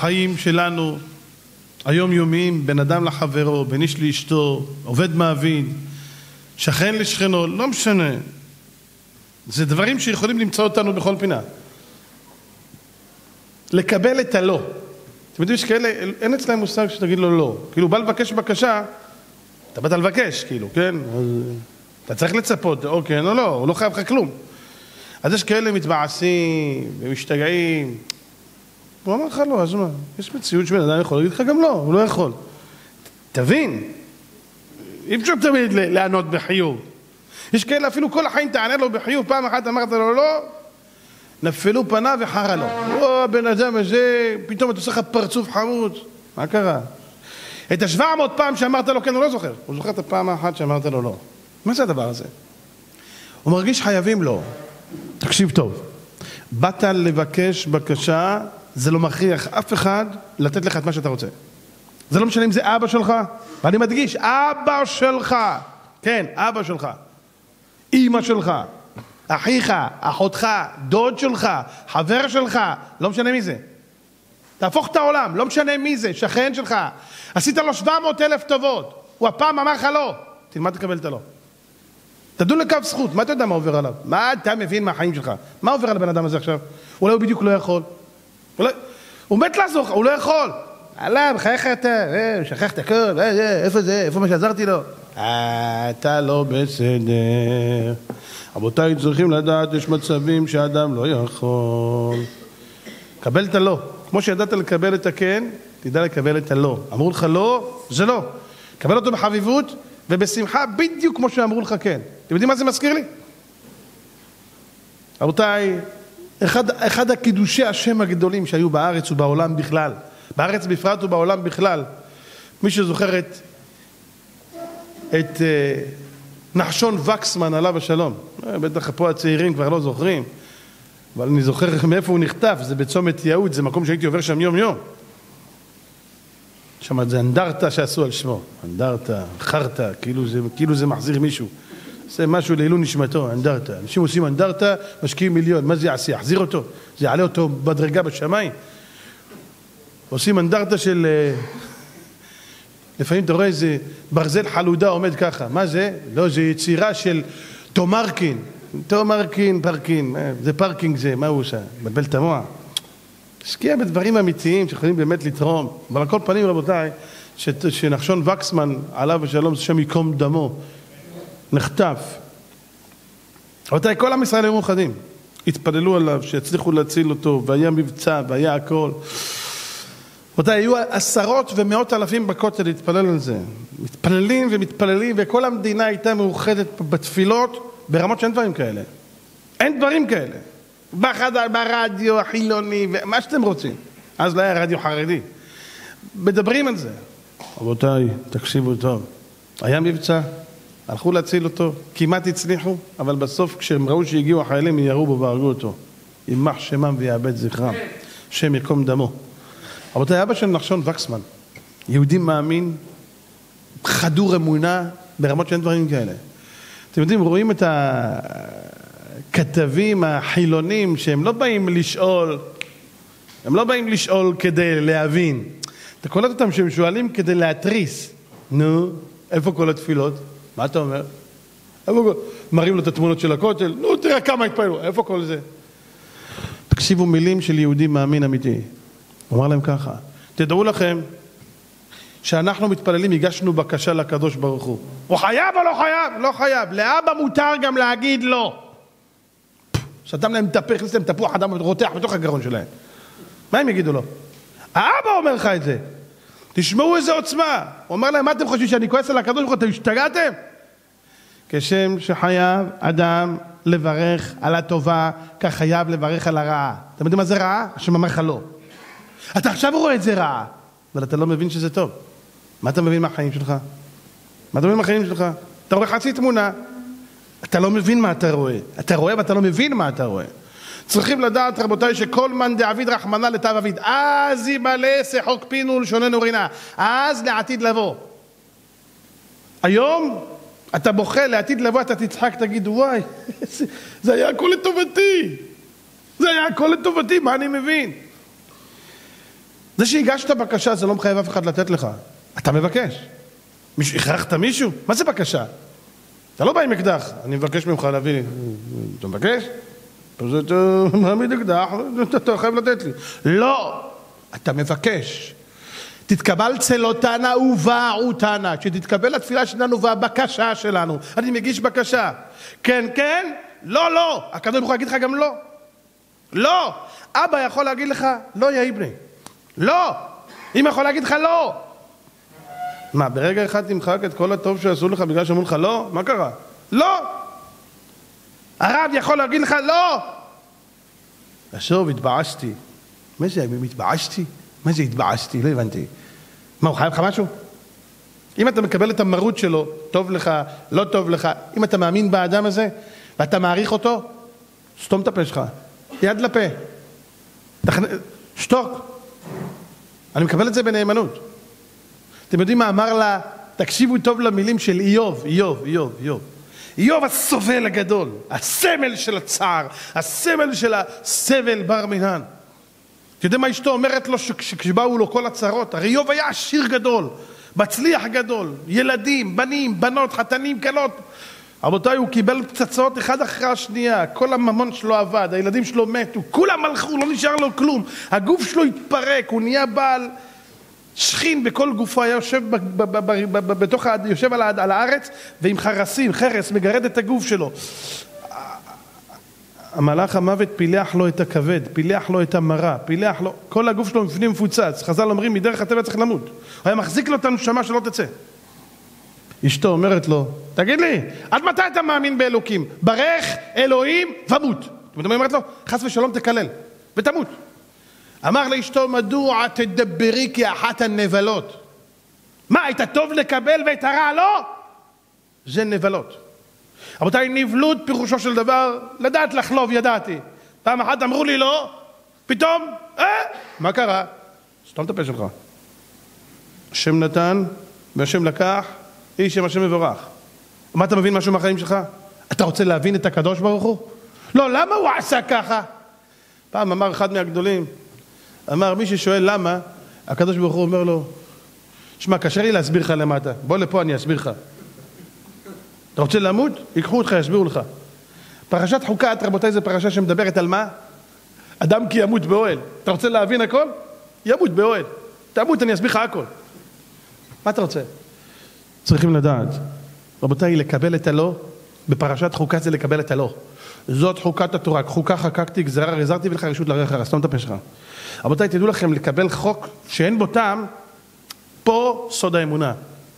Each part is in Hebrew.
בחיים שלנו, היומיומיים, בין אדם לחברו, בין איש לאשתו, עובד מעביד, שכן לשכנו, לא משנה. זה דברים שיכולים למצוא אותנו בכל פינה. לקבל את הלא. אתם יודעים שכאלה, אין אצלהם מושג שתגיד לו לא. כאילו, בא לבקש בקשה, אתה באת לבקש, כאילו, כן? אז אתה צריך לצפות, או כן או לא, הוא לא חייב לך כלום. אז יש כאלה מתבעסים ומשתגעים. הוא אמר לך לא, אז מה? יש מציאות שבן אדם יכול להגיד לך גם לא, הוא לא יכול. תבין, אי אפשר תמיד לענות בחיוב. יש כאלה אפילו כל החיים תענה לו בחיוב, פעם אחת אמרת לו לא, נפלו פניו וחרה לו. או, הבן אדם הזה, פתאום אתה עושה לך פרצוף חמוץ. מה קרה? את 700 פעם שאמרת לו כן, הוא לא זוכר. הוא זוכר את הפעם האחת שאמרת לו לא. מה זה הדבר הזה? הוא מרגיש חייבים לו. תקשיב טוב. באת לבקש בקשה, זה לא מכריח אף אחד לתת לך את מה שאתה רוצה. זה לא משנה אם זה אבא שלך, ואני מדגיש, אבא שלך. כן, אבא שלך. אמא שלך. אחיך, אחותך, דוד שלך, חבר שלך, לא משנה מי זה. תהפוך את העולם, לא משנה מי זה, שכן שלך. עשית לו 700,000 טובות. הוא הפעם אמר לך לא. תלמד לקבל את הלא. תדון לקו זכות, מה אתה יודע מה עובר עליו? מה אתה מבין מהחיים שלך? מה עובר על הבן אדם הזה עכשיו? אולי הוא בדיוק לא יכול. הוא מת לעזור לך, הוא לא יכול. עלה, בחייך אתה, שכח את הכל, איפה זה, איפה מה שעזרתי לו? אתה לא בסדר. רבותיי, צריכים לדעת, יש מצבים שאדם לא יכול. קבל את הלא. כמו שידעת לקבל את הכן, תדע לקבל את הלא. אמרו לך לא, זה לא. קבל אותו בחביבות ובשמחה, בדיוק כמו שאמרו לך כן. אתם יודעים מה זה מזכיר לי? רבותיי, אחד הקידושי השם הגדולים שהיו בארץ ובעולם בכלל, בארץ בפרט ובעולם בכלל, מי שזוכר את נחשון וקסמן עליו השלום, בטח פה הצעירים כבר לא זוכרים, אבל אני זוכר מאיפה הוא נכתב, זה בצומת יהוד, זה מקום שהייתי עובר שם יום יום. שם זה אנדרטה שעשו על שמו, אנדרטה, חרטה, כאילו זה מחזיר מישהו. זה משהו לעילוי נשמתו, אנדרטה. אנשים עושים אנדרטה, משקיעים מיליון, מה זה יעשה? יחזיר אותו? זה יעלה אותו בדרגה בשמיים. עושים אנדרטה של... לפעמים אתה רואה איזה ברזל חלודה עומד ככה. מה זה? לא, זה יצירה של תומרקין. תומרקין, פרקין. זה פרקינג זה, מה הוא עושה? מבלבל את המוח. השקיע בדברים אמיתיים שיכולים באמת לתרום. אבל על כל פנים, רבותיי, שנחשון וקסמן עליו השלום, זה שם יקום דמו. נחטף. רבותיי, כל עם ישראל היו מאוחדים. התפללו עליו, שהצליחו להציל אותו, והיה מבצע, והיה הכל. רבותיי, היו עשרות ומאות אלפים בכותל להתפלל על זה. מתפללים ומתפללים, וכל המדינה הייתה מאוחדת בתפילות, ברמות שאין דברים כאלה. אין דברים כאלה. ברדיו החילוני, ומה שאתם רוצים. אז לא היה רדיו חרדי. מדברים על זה. רבותיי, תקשיבו טוב. היה מבצע. הלכו להציל אותו, כמעט הצליחו, אבל בסוף כשהם ראו שהגיעו החיילים, ירו בו והרגו אותו. ימח שמם ויאבד זכרם. שם יקום דמו. רבותיי, אבא של נחשון וקסמן, יהודי מאמין, חדור אמונה, ברמות שאין דברים כאלה. אתם יודעים, רואים את הכתבים החילונים, שהם לא באים לשאול, הם לא באים לשאול כדי להבין. אתה קולט אותם שהם שואלים כדי להתריס. נו, איפה כל התפילות? מה אתה אומר? מראים לו את התמונות של הכותל, נו תראה כמה התפעלו, איפה כל זה? תקשיבו מילים של יהודי מאמין אמיתי. הוא אמר להם ככה, תדעו לכם שאנחנו מתפללים, הגשנו בקשה לקדוש ברוך הוא. הוא חייב או לא חייב? לא חייב. לאבא מותר גם להגיד לא. שתם להם תפך, הכניס להם תפוח אדם רותח בתוך הגרון שלהם. מה הם יגידו לו? האבא אומר לך את זה. תשמעו איזה עוצמה. הוא אומר להם, מה אתם חושבים שאני כועס על הקדוש ברוך הוא? אתם השתגעתם? כשם שחייב אדם לברך על הטובה, כך חייב לברך על הרעה. אתם יודעים מה זה רעה? השם אמר לך לא. אתה עכשיו רואה את זה רעה, אבל אתה לא מבין שזה טוב. מה אתה מבין מהחיים שלך? מה אתה מבין מהחיים שלך? אתה רואה חצי תמונה, אתה לא מבין מה אתה רואה. אתה רואה ואתה לא מבין מה אתה רואה. צריכים לדעת, רבותיי, שכל מן דעביד רחמנא לטב אביד, אז ימלא שחוק פינו ולשוננו רינה, אז לעתיד לבוא. היום אתה בוכה לעתיד לבוא, אתה תצחק, תגיד, וואי, זה היה הכל לטובתי. זה היה הכל לטובתי, מה אני מבין? זה שהגשת בקשה זה לא מחייב אף אחד לתת לך. אתה מבקש. הכרחת מישהו? מה זה בקשה? אתה לא בא עם אקדח, אני מבקש ממך להביא. אתה מבקש? אתה מעמיד אקדח, אתה חייב לתת לי. לא, אתה מבקש. תתקבל צלותנה ובעותנה, שתתקבל התפילה שלנו והבקשה שלנו. אני מגיש בקשה. כן, כן, לא, לא. הקדוש ברוך הוא יגיד לך גם לא. לא. אבא יכול להגיד לך, לא יא איבני. לא. אמא יכול להגיד לך לא. מה, ברגע אחד תמחק את כל הטוב שעשו לך בגלל שאמרו לך לא? מה קרה? לא! הרב יכול להגיד לך לא! עכשיו התבאשתי. מה זה, התבאשתי? מה זה התבאשתי? לא הבנתי. מה, הוא חייב לך משהו? אם אתה מקבל את המרות שלו, טוב לך, לא טוב לך, אם אתה מאמין באדם הזה, ואתה מעריך אותו, סתום את הפה שלך. יד לפה. שתוק. אני מקבל את זה בנאמנות. אתם יודעים מה אמר לה? תקשיבו טוב למילים של איוב, איוב הסובל הגדול, הסמל של הצער, הסמל של הסבל בר מינן. אתה יודע מה אשתו אומרת לו כשבאו לו כל הצרות? הרי איוב היה עשיר גדול, מצליח גדול, ילדים, בנים, בנות, חתנים, כלות. רבותיי, הוא קיבל פצצות אחד אחרי השנייה, כל הממון שלו עבד, הילדים שלו מתו, כולם הלכו, לא נשאר לו כלום, הגוף שלו התפרק, הוא נהיה בעל שכין בכל גופו, היה יושב יושב על הארץ ועם חרסים, חרס, מגרד את הגוף שלו. המלאך המוות פילח לו את הכבד, פילח לו את המרה, פילח לו, כל הגוף שלו מפנים מפוצץ. חז"ל אומרים, מדרך הטבע צריך למות. הוא היה מחזיק לו את הנשמה שלא תצא. אשתו אומרת לו, תגיד לי, עד מתי אתה מאמין באלוקים? ברך אלוהים ומות. אתם יודעים מה אומרת לו? חס ושלום תקלל ותמות. אמר לאשתו, מדוע תדברי כאחת הנבלות? מה, היית טוב לקבל ואת הרע לא? זה נבלות. רבותיי, נבלות פירושו של דבר, לדעת לחלוב, ידעתי. פעם אחת אמרו לי לא, פתאום, מה קרה? סתום את הפה שלך. השם נתן והשם לקח, איש שם השם מבורך. מה אתה מבין משהו מהחיים שלך? אתה רוצה להבין את הקדוש ברוך הוא? לא, למה הוא עשה ככה? פעם אמר אחד מהגדולים, אמר, מי ששואל למה, הקדוש ברוך הוא אומר לו, שמע, קשה לי להסביר לך למטה, בוא לפה אני אסביר לך. אתה רוצה למות? ייקחו אותך, יסבירו לך. פרשת חוקת, רבותיי, זה פרשה שמדברת על מה? אדם כי ימות באוהל. אתה רוצה להבין הכל? ימות באוהל. תמות, אני אסביר לך הכל. מה אתה רוצה? צריכים לדעת. רבותיי, לקבל את הלא, בפרשת חוקת זה לקבל את הלא. זאת חוקת התורה, חוקה חקקתי, גזרה רזרתי ולך רשות לרחר, סתום את הפה שלך. רבותיי, תדעו לכם, לקבל חוק שאין בו טעם, פה סוד האמונה.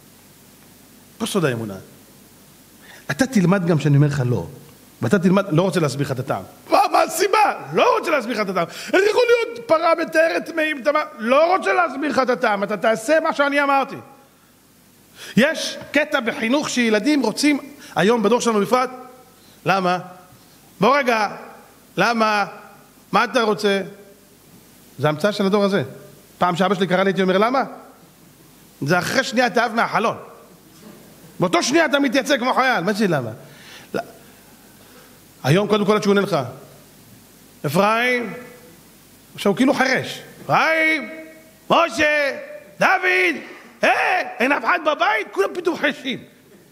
פה סוד האמונה. אתה תלמד גם שאני אומר לך לא. ואתה תלמד, לא רוצה להסביר לך את הטעם. מה הסיבה? לא רוצה להסביר לך את הטעם. איך יכול להיות פרה מתארת טמאים? לא רוצה להסביר לך את הטעם. אתה תעשה מה שאני אמרתי. יש קטע בחינוך שילדים רוצים, היום בדור שלנו בפרט, למה? בוא רגע, למה? מה אתה רוצה? זה המצאה של הדור הזה. פעם שאבא שלי קרא לי, הייתי אומר, למה? זה אחרי שנייה אתה אהב מהחלון. באותו שנייה אתה מתייצא כמו חייל. מה זה למה? לא. היום קודם כל שהוא עונה לך. אפרים, עכשיו הוא כאילו חרש. אפרים, משה, דוד, אין אף אחד בבית, כולם פתאום חרשים.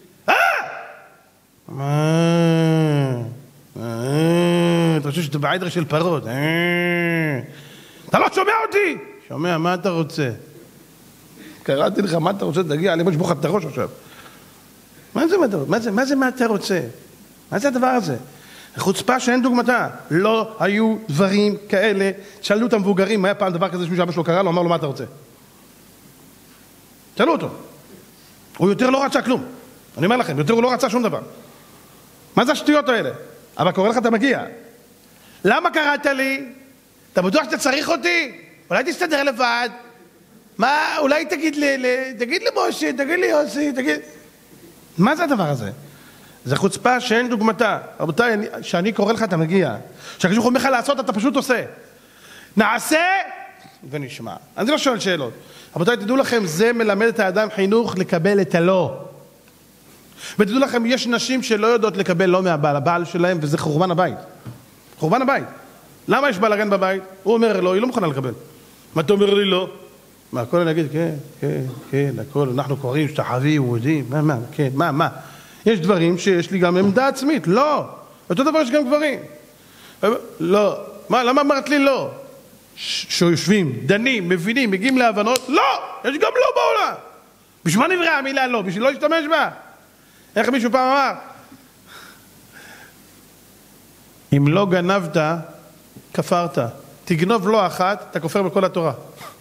אתה חושב שאתה בעדר של פרות. אתה לא שומע אותי? שומע, מה אתה רוצה? קראתי לך, מה אתה רוצה? תגיע, אני משבוך את הראש עכשיו. מה זה מה אתה רוצה? מה זה הדבר הזה? חוצפה שאין דוגמתה. לא היו דברים כאלה. שאלו את המבוגרים, היה פעם דבר כזה שמישהו אבא שלו קרא לו, אמר לו, מה אתה רוצה? שאלו אותו. הוא יותר לא רצה כלום. אני אומר לכם, יותר הוא לא רצה שום דבר. מה זה השטויות האלה? אבל קורא לך, אתה מגיע. למה קראת לי? אתה בטוח שאתה צריך אותי? אולי תסתדר לבד? מה, אולי תגיד למשה, תגיד לי יוסי, תגיד... מה זה הדבר הזה? זה חוצפה שאין דוגמתה. רבותיי, שאני קורא לך, אתה מגיע. כשהקדוש אומר לך לעשות, אתה פשוט עושה. נעשה ונשמע. אני לא שואל שאלות. רבותיי, תדעו לכם, זה מלמד את האדם חינוך לקבל את הלא. ותדעו לכם, יש נשים שלא יודעות לקבל לא מהבעל, הבעל שלהם, וזה חורבן הבית. חורבן הבית. למה יש בלגן בבית? הוא אומר לא, היא לא מוכנה לקבל. מה אתה אומר לי לא? מה, הכל אני אגיד, כן, כן, כן, הכל, אנחנו קוראים, שתחווים, עובדים, מה, כן, מה? יש דברים שיש לי גם עמדה עצמית, לא. אותו דבר יש גם גברים. לא. מה, למה אמרת לי לא? שיושבים, דנים, מבינים, מגיעים להבנות, לא! יש גם לא בעולם. בשביל מה נבראה המילה לא? בשביל לא להשתמש בה. איך מישהו פעם אמר? אם לא גנבת, כפרת. תגנוב לא אחת, אתה כופר בכל התורה.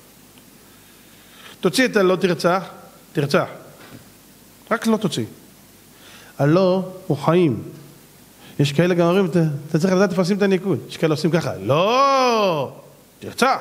תוציא את הלא תרצח, תרצח. רק לא תוציא. הלא הוא חיים. יש כאלה גם אומרים, אתה צריך לדעת איפה עושים את הניקוד. יש כאלה עושים ככה, לא, תרצח.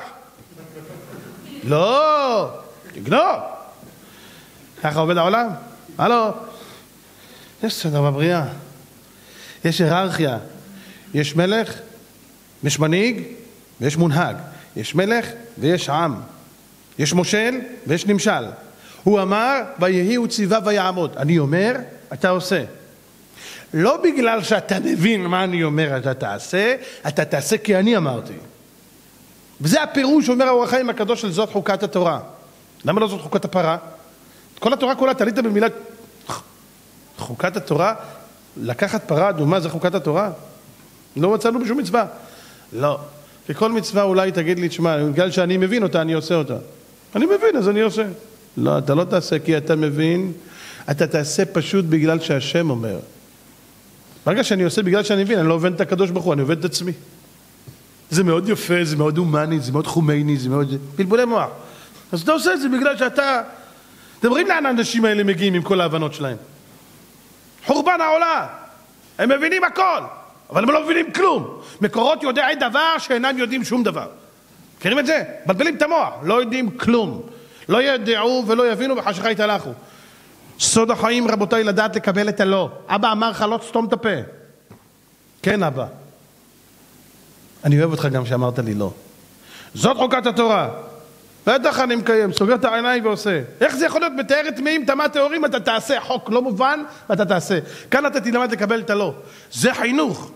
לא, תגנוב. ככה עובד העולם? הלו. יש סדר בבריאה. יש היררכיה. יש מלך, יש מנהיג ויש מונהג. יש מלך ויש עם. יש מושל ויש נמשל. הוא אמר, ויהי הוא ציווה ויעמוד. אני אומר, אתה עושה. לא בגלל שאתה מבין מה אני אומר, אתה תעשה כי אני אמרתי. וזה הפירוש, אומר האור החיים הקדוש של זאת חוקת התורה. למה לא זאת חוקת הפרה? כל התורה כולה תלית במילה חוקת התורה, לקחת פרה אדומה זה חוקת התורה? לא מצאנו בשום מצווה. לא. כי כל מצווה אולי תגיד לי, תשמע, בגלל שאני מבין אותה, אני עושה אותה. אני מבין, אז אני עושה. לא, אתה לא תעשה כי אתה מבין, אתה תעשה פשוט בגלל שהשם אומר. ברגע שאני עושה בגלל שאני מבין, אני לא עובד את הקדוש ברוך הוא, אני עובד את עצמי. זה מאוד יפה, זה מאוד הומני, זה מאוד חומייני, זה מאוד בלבולי מוח. אז אתה עושה את זה בגלל שאתה... אתם רואים לאן האנשים האלה מגיעים עם כל ההבנות שלהם. חורבן העולם. הם מבינים הכל, אבל הם לא מבינים כלום. מקורות יודעי דבר שאינם יודעים שום דבר. מכירים את זה? בלבלים את המוח, לא יודעים כלום. לא ידעו ולא יבינו בחשכה יתהלכו. סוד החיים רבותיי לדעת לקבל את הלא. אבא אמר לך לא תסתום את הפה. כן אבא. אני אוהב אותך גם שאמרת לי לא. זאת חוקת התורה. בטח אני מקיים, סוגר את העיניים ועושה. איך זה יכול להיות מתאר טמאים, טמא טהורים, אתה תעשה חוק לא מובן ואתה תעשה. כאן אתה תלמד לקבל את הלא. זה חינוך.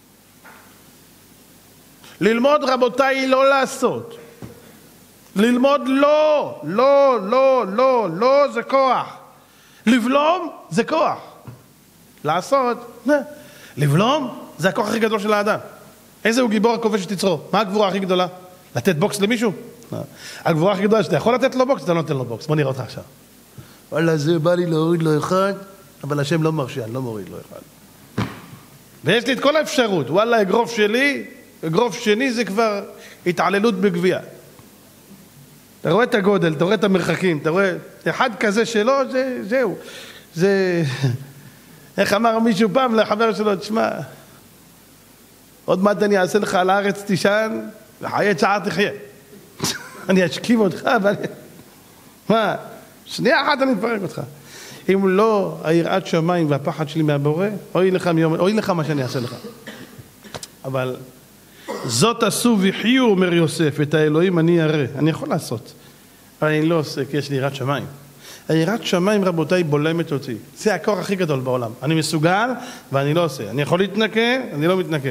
ללמוד רבותיי לא לעשות. ללמוד לא, לא, לא, לא, לא זה כוח. לבלום זה כוח. לעשות, לבלום זה הכוח הכי גדול של האדם. איזה הוא גיבור הכובש את יצרו? מה הגבורה הכי גדולה? לתת בוקס למישהו? הגבורה הכי גדולה שאתה יכול לתת לו בוקס, אתה לא נותן לו בוקס. בוא נראה אותך עכשיו. וואלה, זה בא לי להוריד לו אחד, אבל השם לא מרשה, אני לא מוריד לו אחד. ויש לי את כל האפשרות. וואלה, אגרוף שלי, אגרוף שני זה כבר התעללות בגבייה. אתה רואה את הגודל, אתה רואה את המרחקים, אתה רואה אחד כזה שלו, זהו. זה... איך אמר מישהו פעם לחבר שלו, תשמע, עוד מעט אני אעשה לך על הארץ תישן, וחיי שעה תחיה. אני אשכיב אותך, אבל... מה? שנייה אחת אני מפרק אותך. אם לא היראת שמיים והפחד שלי מהבורא, אוי לך מה שאני אעשה לך. אבל זאת עשו וחיו, אומר יוסף, את האלוהים אני אראה. אני יכול לעשות, אבל אני לא עושה, כי יש לי יראת שמיים. היראת שמיים רבותיי בולמת אותי. זה הכוח הכי גדול בעולם. אני מסוגל ואני לא עושה. אני יכול להתנקה, אני לא מתנקה.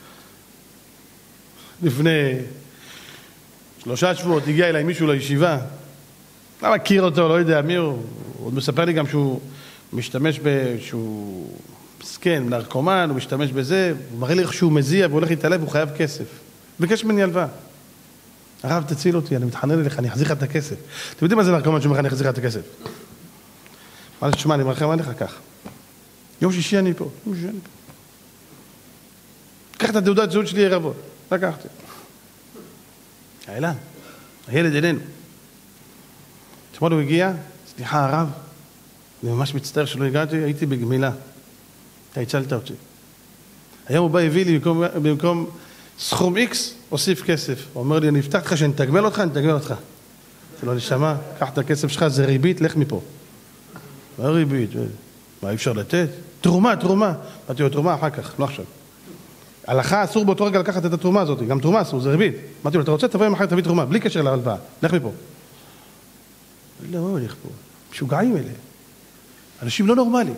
לפני 3 שבועות הגיע אליי מישהו לישיבה, לא מכיר אותו, לא יודע מי הוא, הוא עוד מספר לי גם שהוא משתמש שהוא מסכן, נרקומן, הוא משתמש בזה, הוא מראה לי איך שהוא מזיע והולך להתעלב, הוא חייב כסף. ביקש ממני הלוואה. הרב תציל אותי, אני מתחנן אליך, אני אחזיר לך את הכסף. אתם יודעים מה זה נרקומן שאומר לך אני אחזיר לך את הכסף? מה זה, תשמע, אני מרחם עליך כך. יום שישי אני פה, יום שישי אני פה. קח את התעודת זהות שלי ערבות. לקחתי. האילן, הילד אלינו. אתמול הוא הגיע, סליחה הרב, אני ממש מצטער שלא הגעתי, הייתי בגמילה. אתה הצלת אותי. היום הוא בא הביא לי במקום סכום X, הוסיף כסף. הוא אומר לי, אני אפתח לך שאני תגמל אותך, אני תגמל אותך. זה לא נשמע, קח את הכסף שלך, זה ריבית, לך מפה. מה ריבית? מה, אי אפשר לתת? תרומה, תרומה. אמרתי לו, תרומה אחר כך, לא עכשיו. הלכה אסור באותו רגע לקחת את התרומה הזאת, גם תרומה אסור, זה ריבית. אמרתי לו, אתה רוצה, תבוא מחר, תביא תרומה, בלי קשר להלוואה, לך מפה. לא, מה הולך פה? משוגעים אלה. אנשים לא נורמליים.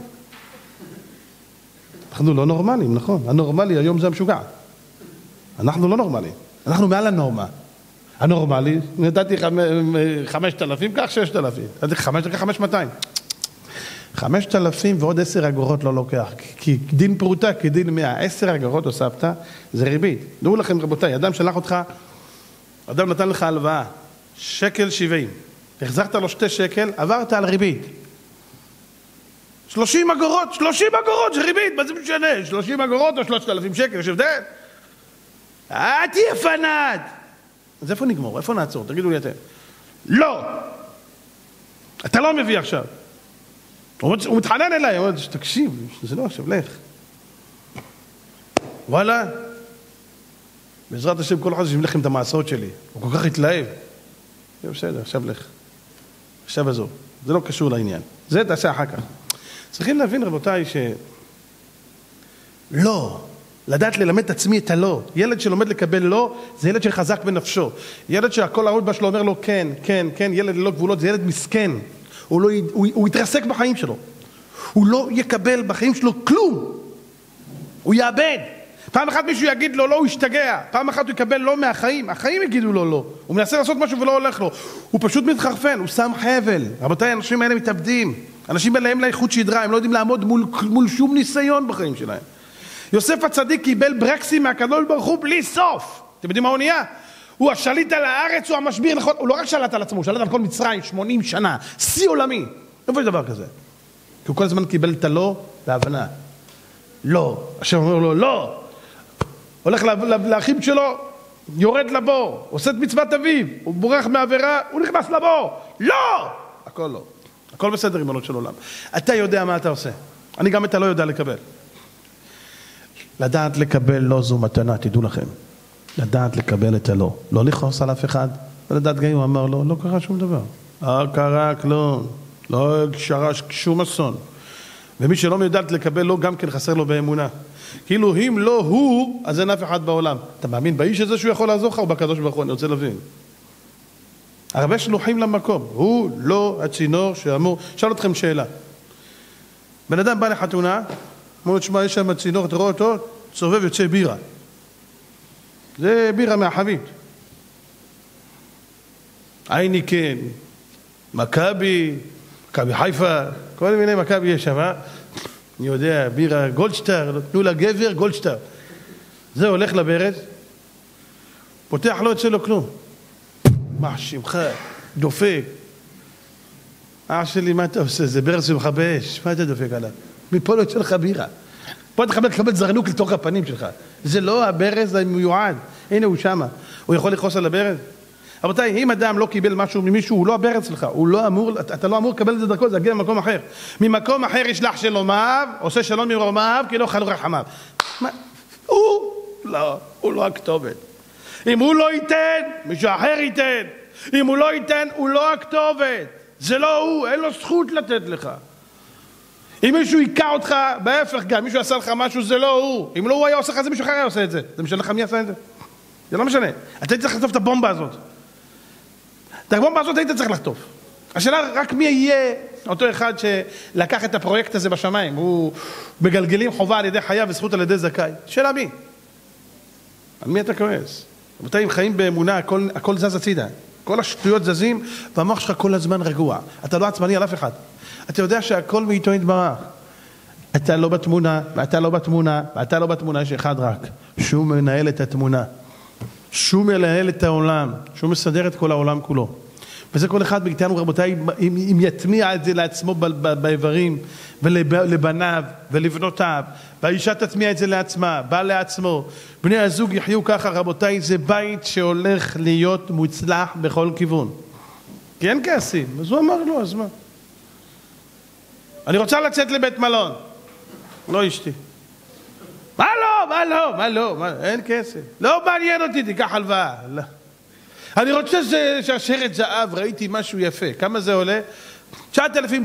אנחנו לא נורמליים, נכון. הנורמלי היום זה המשוגע. אנחנו לא נורמליים. אנחנו מעל הנורמה. הנורמלי, נתתי 5,000, כך 6,000. נתתי 5,200. 5,000 ועוד 10 אגורות לא לוקח. כי דין פרוטה, כדין 100. 10 אגורות הוספת, זה ריבית. דעו לכם רבותיי, אדם שלח אותך, אדם נתן לך הלוואה, 1.70. החזרת לו 2 שקל, עברת על ריבית. 30 אגורות, 30 אגורות זה ריבית, מה זה משנה? 30 אגורות או 3,000 שקל, יש הבדל? תהיה פנד! אז איפה נגמור? איפה נעצור? תגידו לי אתם. לא! אתה לא מביא עכשיו. הוא מתחנן אליי, הוא אומר, תקשיב, זה לא עכשיו, לך. וואלה, בעזרת השם כל אחד שישים לכם את המעשרות שלי. הוא כל כך התלהב. זה בסדר, עכשיו לך. עכשיו עזוב. זה לא קשור לעניין. זה תעשה אחר כך. צריכים להבין רבותיי לא, לדעת ללמד את עצמי את הלא. ילד שלומד לקבל לא, זה ילד שחזק בנפשו. ילד שהכל העוד שלו אומר לו כן, כן, כן, ילד ללא גבולות, זה ילד מסכן. הוא יתרסק בחיים שלו. הוא לא יקבל בחיים שלו כלום. הוא יאבד. פעם אחת מישהו יגיד לו לא, הוא ישתגע. פעם אחת הוא יקבל לא מהחיים. החיים יגידו לו לא. הוא מנסה לעשות משהו ולא הולך לו. הוא פשוט מתחרפן, הוא שם חבל. רבותיי, האנשים האלה מתאבדים. אנשים האלה הם לאיכות שדרה, הם לא יודעים לעמוד מול שום ניסיון בחיים שלהם. יוסף הצדיק קיבל ברקסים מהקדוש ברוך הוא בלי סוף. אתם יודעים מה הוא נהיה? הוא השליט על הארץ, הוא המשביר, נכון? הוא לא רק שלט על עצמו, הוא שלט על כל מצרים, 80 שנה, שיא עולמי. איפה יש דבר כזה? כי הוא כל הזמן קיבל את הלא בהבנה. לא. השם אומר לו, לא. הולך לאחים שלו, יורד לבור, עושה את מצוות אביו, הוא בורח מעבירה, הוא נכנס לבור. לא! הכל לא. הכל בסדר ריבונו של עולם. אתה יודע מה אתה עושה. אני גם אתה לא יודע לקבל. לדעת לקבל לא זו מתנה, תדעו לכם. לדעת לקבל את הלא. לא לכעוס על אף אחד. ולדעת גם הוא אמר לו, לא קרה שום דבר. לא קרה כלום. לא קרה שום אסון. ומי שלא יודעת לקבל לא, גם כן חסר לו באמונה. כאילו אם לא הוא, אז אין אף אחד בעולם. אתה מאמין באיש הזה שהוא יכול לעזור לך או בקדוש ברוך הוא? אני רוצה להבין. הרבה שלוחים למקום. הוא לא הצינור שאמור. שאל אתכם שאלה. בן אדם בא לחתונה, אומר, תשמע, יש שם הצינור, אתה רואה אותו? צובב יוצא בירה. זה בירה מהחבית. אייניקן, מכבי, מכבי חיפה, כל מיני מכבי יש שם, אני יודע, בירה גולדשטר, תנו לגבר גולדשטר. זה הולך לברז, פותח לא יוצא לו כלום. מה שמך? דופק. אח שלי, מה אתה עושה? זה ברז שמך באש, מה אתה דופק עליו? מפה לא יוצא לך בירה. פה אתה תקבל זרנוק לתוך הפנים שלך. זה לא הברז המיועד. הנה הוא שמה. הוא יכול לכעוס על הברז? רבותיי, אם אדם לא קיבל משהו ממישהו, הוא לא הברז שלך. הוא לא אמור, אתה לא אמור לקבל את זה דרכו, זה יגיע ממקום אחר. ממקום אחר ישלח שלומיו, עושה שלום ממרומיו, כי לא חלו רחמיו. הוא לא הכתובת. אם הוא לא ייתן, מישהו אחר ייתן. אם הוא לא ייתן, הוא לא הכתובת. זה לא הוא, אין לו זכות לתת לך. אם מישהו יקע אותך, בהפך גם, מישהו עשה לך משהו, זה לא הוא. אם לא הוא היה עושה לך, זה מישהו אחר היה עושה את זה. זה משנה לך מי עשה את זה? זה לא משנה. אתה צריך לחטוף את הבומבה הזאת. את הבומבה הזאת היית צריך לחטוף. השאלה רק מי יהיה אותו אחד שלקח את הפרויקט הזה בשמיים. הוא מגלגלים חובה על ידי חייו וזכות על ידי זכאי. שאלה מי? על מי אתה כועס? רבותיי, אם חיים באמונה, הכל זז הצידה. כל השטויות זזים, והמוח שלך כל הזמן רגוע. אתה לא עצמני על אף אחד. אתה יודע שהכל מאיתו יתברך. אתה לא בתמונה, ואתה לא בתמונה, ואתה לא בתמונה, יש אחד רק. שהוא מנהל את התמונה. שהוא מנהל את העולם. שהוא מסדר את כל העולם כולו. וזה כל אחד מאיתנו, רבותיי, אם יטמיע את זה לעצמו באיברים, ולבניו, ולבנותיו, והאישה תטמיע את זה לעצמה, בא לעצמו. בני הזוג יחיו ככה, רבותיי, זה בית שהולך להיות מוצלח בכל כיוון. כי אין כעסים. אז הוא אמר לו, אז מה? אני רוצה לצאת לבית מלון. לא אשתי. מה לא? אין כסף. לא מעניין אותי, תיקח הלוואה. לא. אני רוצה שהשרת זהב, ראיתי משהו יפה. כמה זה עולה? $9,999,000.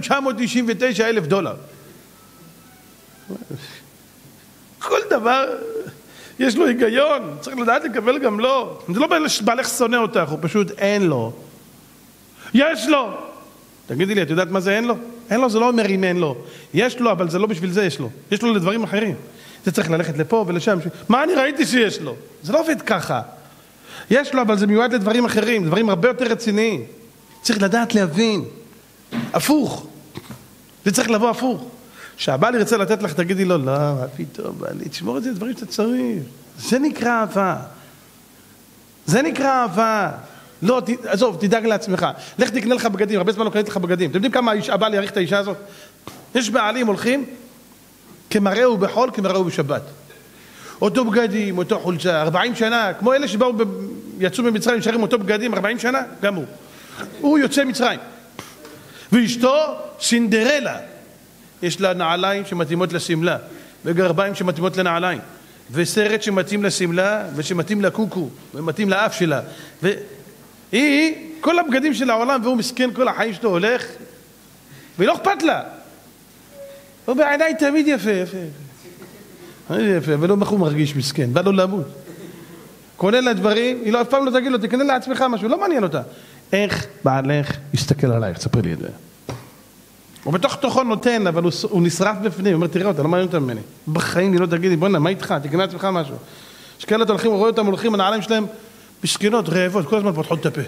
כל דבר יש לו היגיון. צריך לדעת לקבל גם לא. זה לא בעלך שונא אותך, הוא פשוט אין לו. יש לו. תגידי לי, את יודעת מה זה אין לו? אין לו, זה לא אומר אם אין לו. יש לו, אבל זה לא בשביל זה יש לו. יש לו לדברים אחרים. זה צריך ללכת לפה ולשם. מה אני ראיתי שיש לו? זה לא עובד ככה. יש לו, אבל זה מיועד לדברים אחרים, דברים הרבה יותר רציניים. צריך לדעת להבין. הפוך. זה צריך לבוא הפוך. שהבעל ירצה לתת לך, תגידי לו, לא, מה פתאום, בעלי, תשמור את זה, דברים שאתה צריך. זה נקרא אהבה. זה נקרא אהבה. לא, עזוב, תדאג לעצמך. לך תקנה לך בגדים, הרבה זמן לא קנית לך בגדים. אתם יודעים כמה הבעל יעריך את האישה הזאת? יש בעלים הולכים כמראהו בחול, כמראהו בשבת. אותו בגדים, אותו חולצה, 40 שנה, כמו אלה שבאו, יצאו ממצרים, נשארים אותו בגדים, 40 שנה, גם הוא. הוא יוצא מצרים. ואשתו סינדרלה. יש לה נעליים שמתאימות לסמלה, וגרביים שמתאימות לנעליים, וסרט שמתאים לסמלה, ושמתאים לקוקו, ומתאים לאף שלה. והיא, כל הבגדים של העולם, והוא מסכן כל החיים שלו הולך, ולא אכפת לה. הוא בעיניי תמיד יפה, יפה. יפה, ולא איך הוא מרגיש מסכן, בא לו למות. קונה לה דברים, היא לא אף פעם לא תגיד לו, תקנה לעצמך משהו, לא מעניין אותה. איך בעלך יסתכל עלייך, תספר לי את זה. הוא בתוך תוכו נותן, אבל הוא נשרף בפנים, הוא אומר, תראה אותה, לא מעניין אותה ממני. בחיים, היא לא תגיד לי, בוא'נה, מה איתך? תקנה לעצמך משהו. יש כאלה הולכים, רואה אותם, הולכים, הנעליים שלהם מסכנות, רעבות, כל הזמן פותחות את הפה.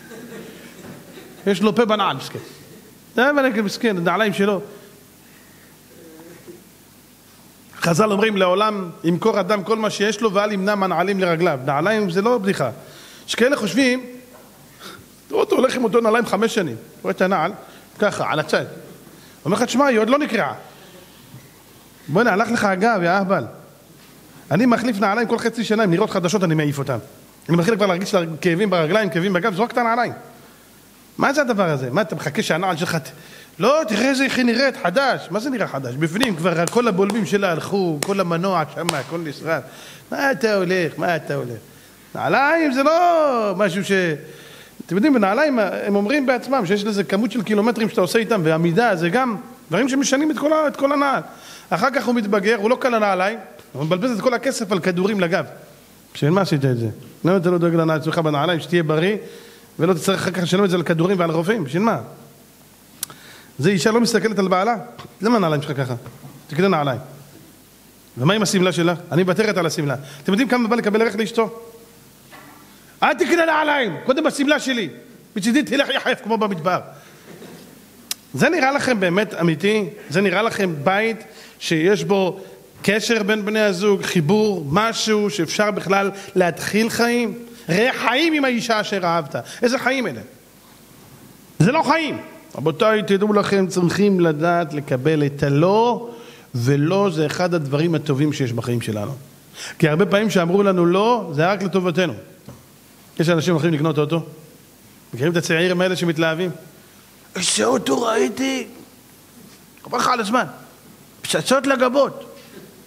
יש לו פה בנעל, מסכן. זה מלאק מסכן, הנעליים שלו. חז"ל אומרים לעולם, ימכור אדם כל מה שיש לו ואל ימנע מנעלים לרגליו. נעליים זה לא בדיחה. יש כאלה חושבים, תראו אותו הולך עם אותו נעליים 5 שנים. רואה את הנעל, ככה, על הצד. אומר לך, תשמע, היא עוד לא נקרעה. בוא'נה, הלך לך אגב, יא אהבל. אני מחליף נעליים כל חצי שנה, אם נראות חדשות אני מעיף אותם. אני מתחיל כבר להרגיש כאבים ברגליים, כאבים בגב, זרוק את הנעליים. מה זה הדבר הזה? מה, אתה מחכה שהנעל שלך... לא, תראה איזה איך היא נראית, חדש. מה זה נראה חדש? בפנים כבר כל הבולמים שלה הלכו, כל המנוע שם, הכל נשרף. מה אתה הולך? מה אתה הולך? נעליים זה לא משהו ש... אתם יודעים, בנעליים הם אומרים בעצמם שיש לזה כמות של קילומטרים שאתה עושה איתם, והעמידה זה גם דברים שמשנים את כל הנעל. אחר כך הוא מתבגר, הוא לא קל הנעליים, הוא מבלבז את כל הכסף על כדורים לגב. בשביל מה עשית את זה? למה אתה לא דואג לנעל שלך בנעליים, שתהיה בריא, ולא תצטרך אחר כך לשלם את זה על כדורים ועל רופאים? בשביל מה? זה אישה לא מסתכלת על בעלה? למה הנעליים שלך ככה? תקנה נעליים. ומה עם הסמלה שלה? אני מוותרת על הסמלה. אתם יודעים כמה בא לקבל ערך לאשתו? אל תקנה נעליים, קודם בסמלה שלי. מצידי תלך יחף כמו במדבר. זה נראה לכם באמת אמיתי? זה נראה לכם בית שיש בו קשר בין בני הזוג, חיבור, משהו שאפשר בכלל להתחיל חיים? ראה חיים עם האישה אשר אהבת. איזה חיים אלה? זה לא חיים. רבותיי, תדעו לכם, צריכים לדעת לקבל את הלא, ולא זה אחד הדברים הטובים שיש בחיים שלנו. כי הרבה פעמים שאמרו לנו לא, זה רק לטובתנו. יש אנשים הולכים לקנות אוטו. מכירים את הצעירים האלה שמתלהבים? איזה אוטו ראיתי? חבל לך על הזמן. פצצות לגבות.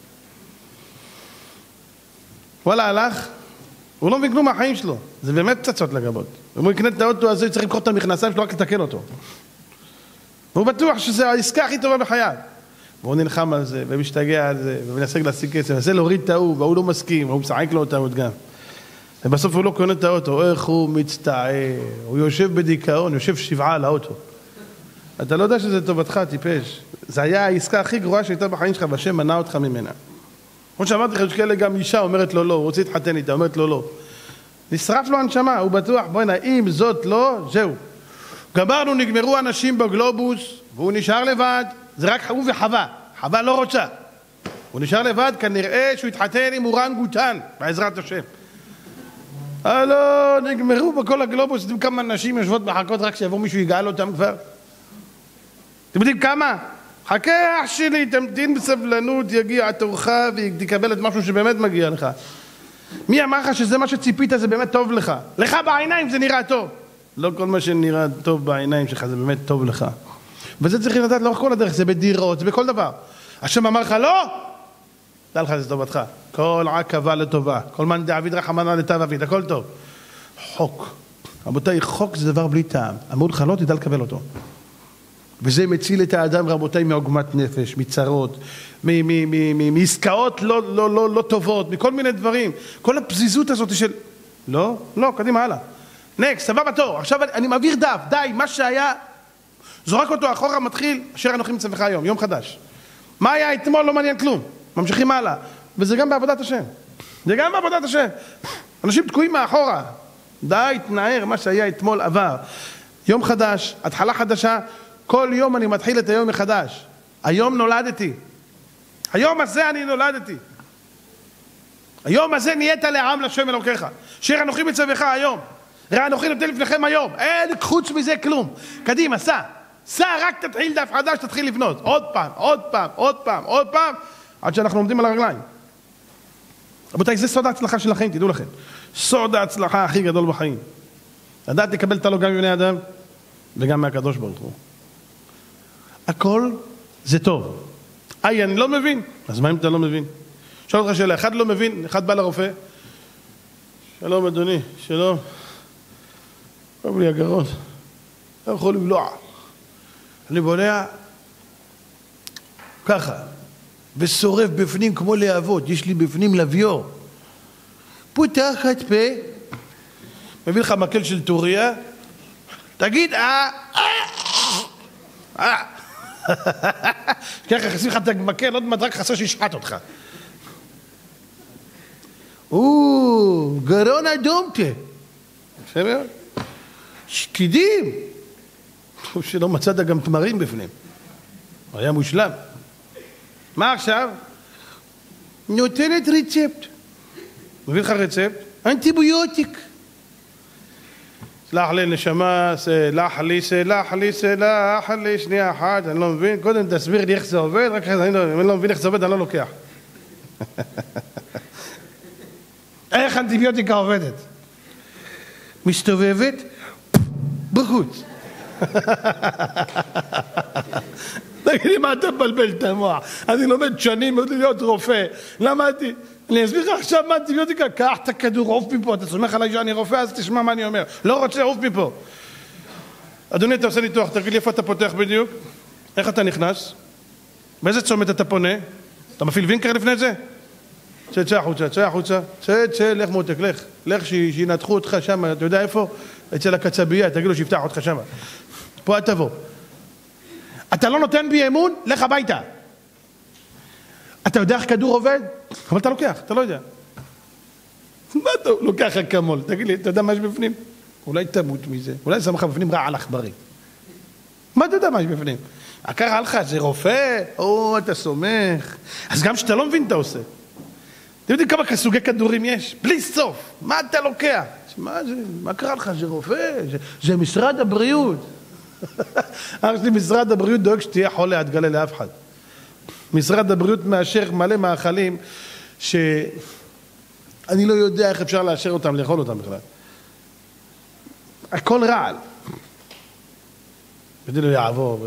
וואלה, הלך. הוא לא מבין כלום מהחיים שלו. זה באמת פצצות לגבות. אם הוא יקנה את האוטו הזה, צריך לקחת את המכנסיים שלו רק לתקן אותו. והוא בטוח שזו העסקה הכי טובה בחייו. והוא נלחם על זה, ומשתגע על זה, ומנסה להשיג כסף, ומנסה להוריד את ההוא, והוא לא מסכים, והוא משחק לו את ההוא גם. ובסוף הוא לא קונה את האוטו, איך הוא מצטער, הוא יושב בדיכאון, יושב 7 על האוטו. אתה לא יודע שזה טובתך, טיפש. זה היה העסקה הכי גרועה שהייתה בחיים שלך, והשם מנע אותך ממנה. כמו שאמרתי לך, יש כאלה גם אישה אומרת לו לא, הוא רוצה להתחתן איתה, אומרת לו לא. נשרף לו הנשמה, הוא בטוח, בוא'נה, אם זאת לא, זהו. גמרנו, נגמרו אנשים בגלובוס, והוא נשאר לבד, זה רק הוא וחווה, חווה לא רוצה. הוא נשאר לבד, כנראה שהוא התחתן עם אורנגוטן, בעזרת השם. הלו, נגמרו בכל הגלובוס, אתם כמה נשים יושבות מחכות רק שיבוא מישהו יגאל אותם כבר? אתם יודעים כמה? חכה אח שלי, תמתין בסבלנות, יגיע תורך ותקבל את משהו שבאמת מגיע לך. מי אמר לך שזה מה שציפית זה באמת טוב לך? לך בעיניים זה נראה טוב. לא כל מה שנראה טוב בעיניים שלך זה באמת טוב לך. וזה צריך לדעת לאורך כל הדרך, זה בדירות, זה בכל דבר. השם אמר לך לא? דע לך זה טובתך. כל עקבה לטובה, כל מאן דעביד רחמנא לטב עביד, הכל טוב. חוק. רבותיי, חוק זה דבר בלי טעם. אמרו לך לא, תדע לקבל אותו. וזה מציל את האדם, רבותיי, מעוגמת נפש, מצרות, מעסקאות לא טובות, מכל מיני דברים. כל הפזיזות הזאת של... לא, קדימה, הלאה. נקסט, סבבה בתור. עכשיו אני מעביר דף, די, מה שהיה, זורק אותו אחורה, מתחיל, אשר אנוכי מצווך היום, יום חדש. מה היה אתמול, לא מעניין כלום. ממשיכים הלאה. וזה גם בעבודת השם. זה גם בעבודת השם. אנשים תקועים מאחורה. די, תנער, מה שהיה אתמול עבר. יום חדש, התחלה חדשה, כל יום אני מתחיל את היום מחדש. היום נולדתי. היום הזה אני נולדתי. היום הזה נהיית לעם לשם אלוקיך. שיר אנוכי מצווך היום. ראה אנוכי נותן לפניכם היום. אין חוץ מזה כלום. קדימה, סע, רק תתחיל דף חדש, תתחיל לבנות. עוד פעם, עד שאנחנו עומדים על הרגליים. רבותיי, זה סוד ההצלחה של החיים, תדעו לכם. סוד ההצלחה הכי גדול בחיים. לדעת לקבל את הלא גם מבני אדם, וגם מהקדוש ברוך הוא. הכל זה טוב. אני לא מבין. אז מה אם אתה לא מבין? שואל אותך שאלה, אחד לא מבין, אחד בא לרופא. שלום אדוני, שלום. קוראים לי הגרון. לא יכול לבלוע. אני בולע ככה, ושורף בפנים כמו להבות. יש לי בפנים לביור. פותח את פה, מביא לך מקל של טוריה, תגיד ככה חסים לך את המקל, עוד מעט רק חסר שישחט אותך. גרון אדום תה. בסדר? שקידים. שלא מצאת גם תמרים בפנים. היה מושלם. מה עכשיו? נותנת רצפט. מביא לך רצפט, אנטיביוטיק. סלח לי נשמה, סלח לי, שנייה אחת, אני לא מבין. קודם תסביר לי איך זה עובד, רק אם אני לא מבין איך זה עובד, אני לא לוקח. איך אנטיביוטיקה עובדת? מסתובבת בחוץ. תגיד לי, מה אתה מבלבל את המוח? אני לומד שנים להיות רופא. למדתי. אני אסביר לך עכשיו מה אנטיביוטיקה. קח את הכדור, עוף מפה. אתה סומך עליי שאני רופא, אז תשמע מה אני אומר. לא רוצה, עוף מפה. אדוני, אתה עושה ניתוח, תגיד לי איפה אתה פותח בדיוק? איך אתה נכנס? באיזה צומת אתה פונה? אתה מפעיל וינקר לפני זה? צא החוצה. צא, לך מותק, לך שינתחו אותך שם, אתה יודע איפה? אצל הקצבייה, תגיד לו שיפתח אותך שם. פה את תבוא. אתה לא נותן בי אמון? לך הביתה. אתה יודע איך כדור עובד? אבל אתה לוקח, אתה לא יודע. מה אתה לוקח אקמול? תגיד לי, אתה יודע מה יש בפנים? אולי תמות מזה. אולי שם לך בפנים רע על עכברי. מה אתה יודע מה יש בפנים? קרה לך, זה רופא? אתה סומך. אז גם שאתה לא מבין אתה עושה. אתם יודעים כמה סוגי כדורים יש? בלי סוף. מה אתה לוקח? מה קרה לך? זה רופא? זה משרד הבריאות. אח שלי, משרד הבריאות דואג שתהיה חולה, את גלה לאף אחד. משרד הבריאות מאשר מלא מאכלים שאני לא יודע איך אפשר לאשר אותם, לאכול אותם בכלל. הכל רעל. בדיל ויעבור,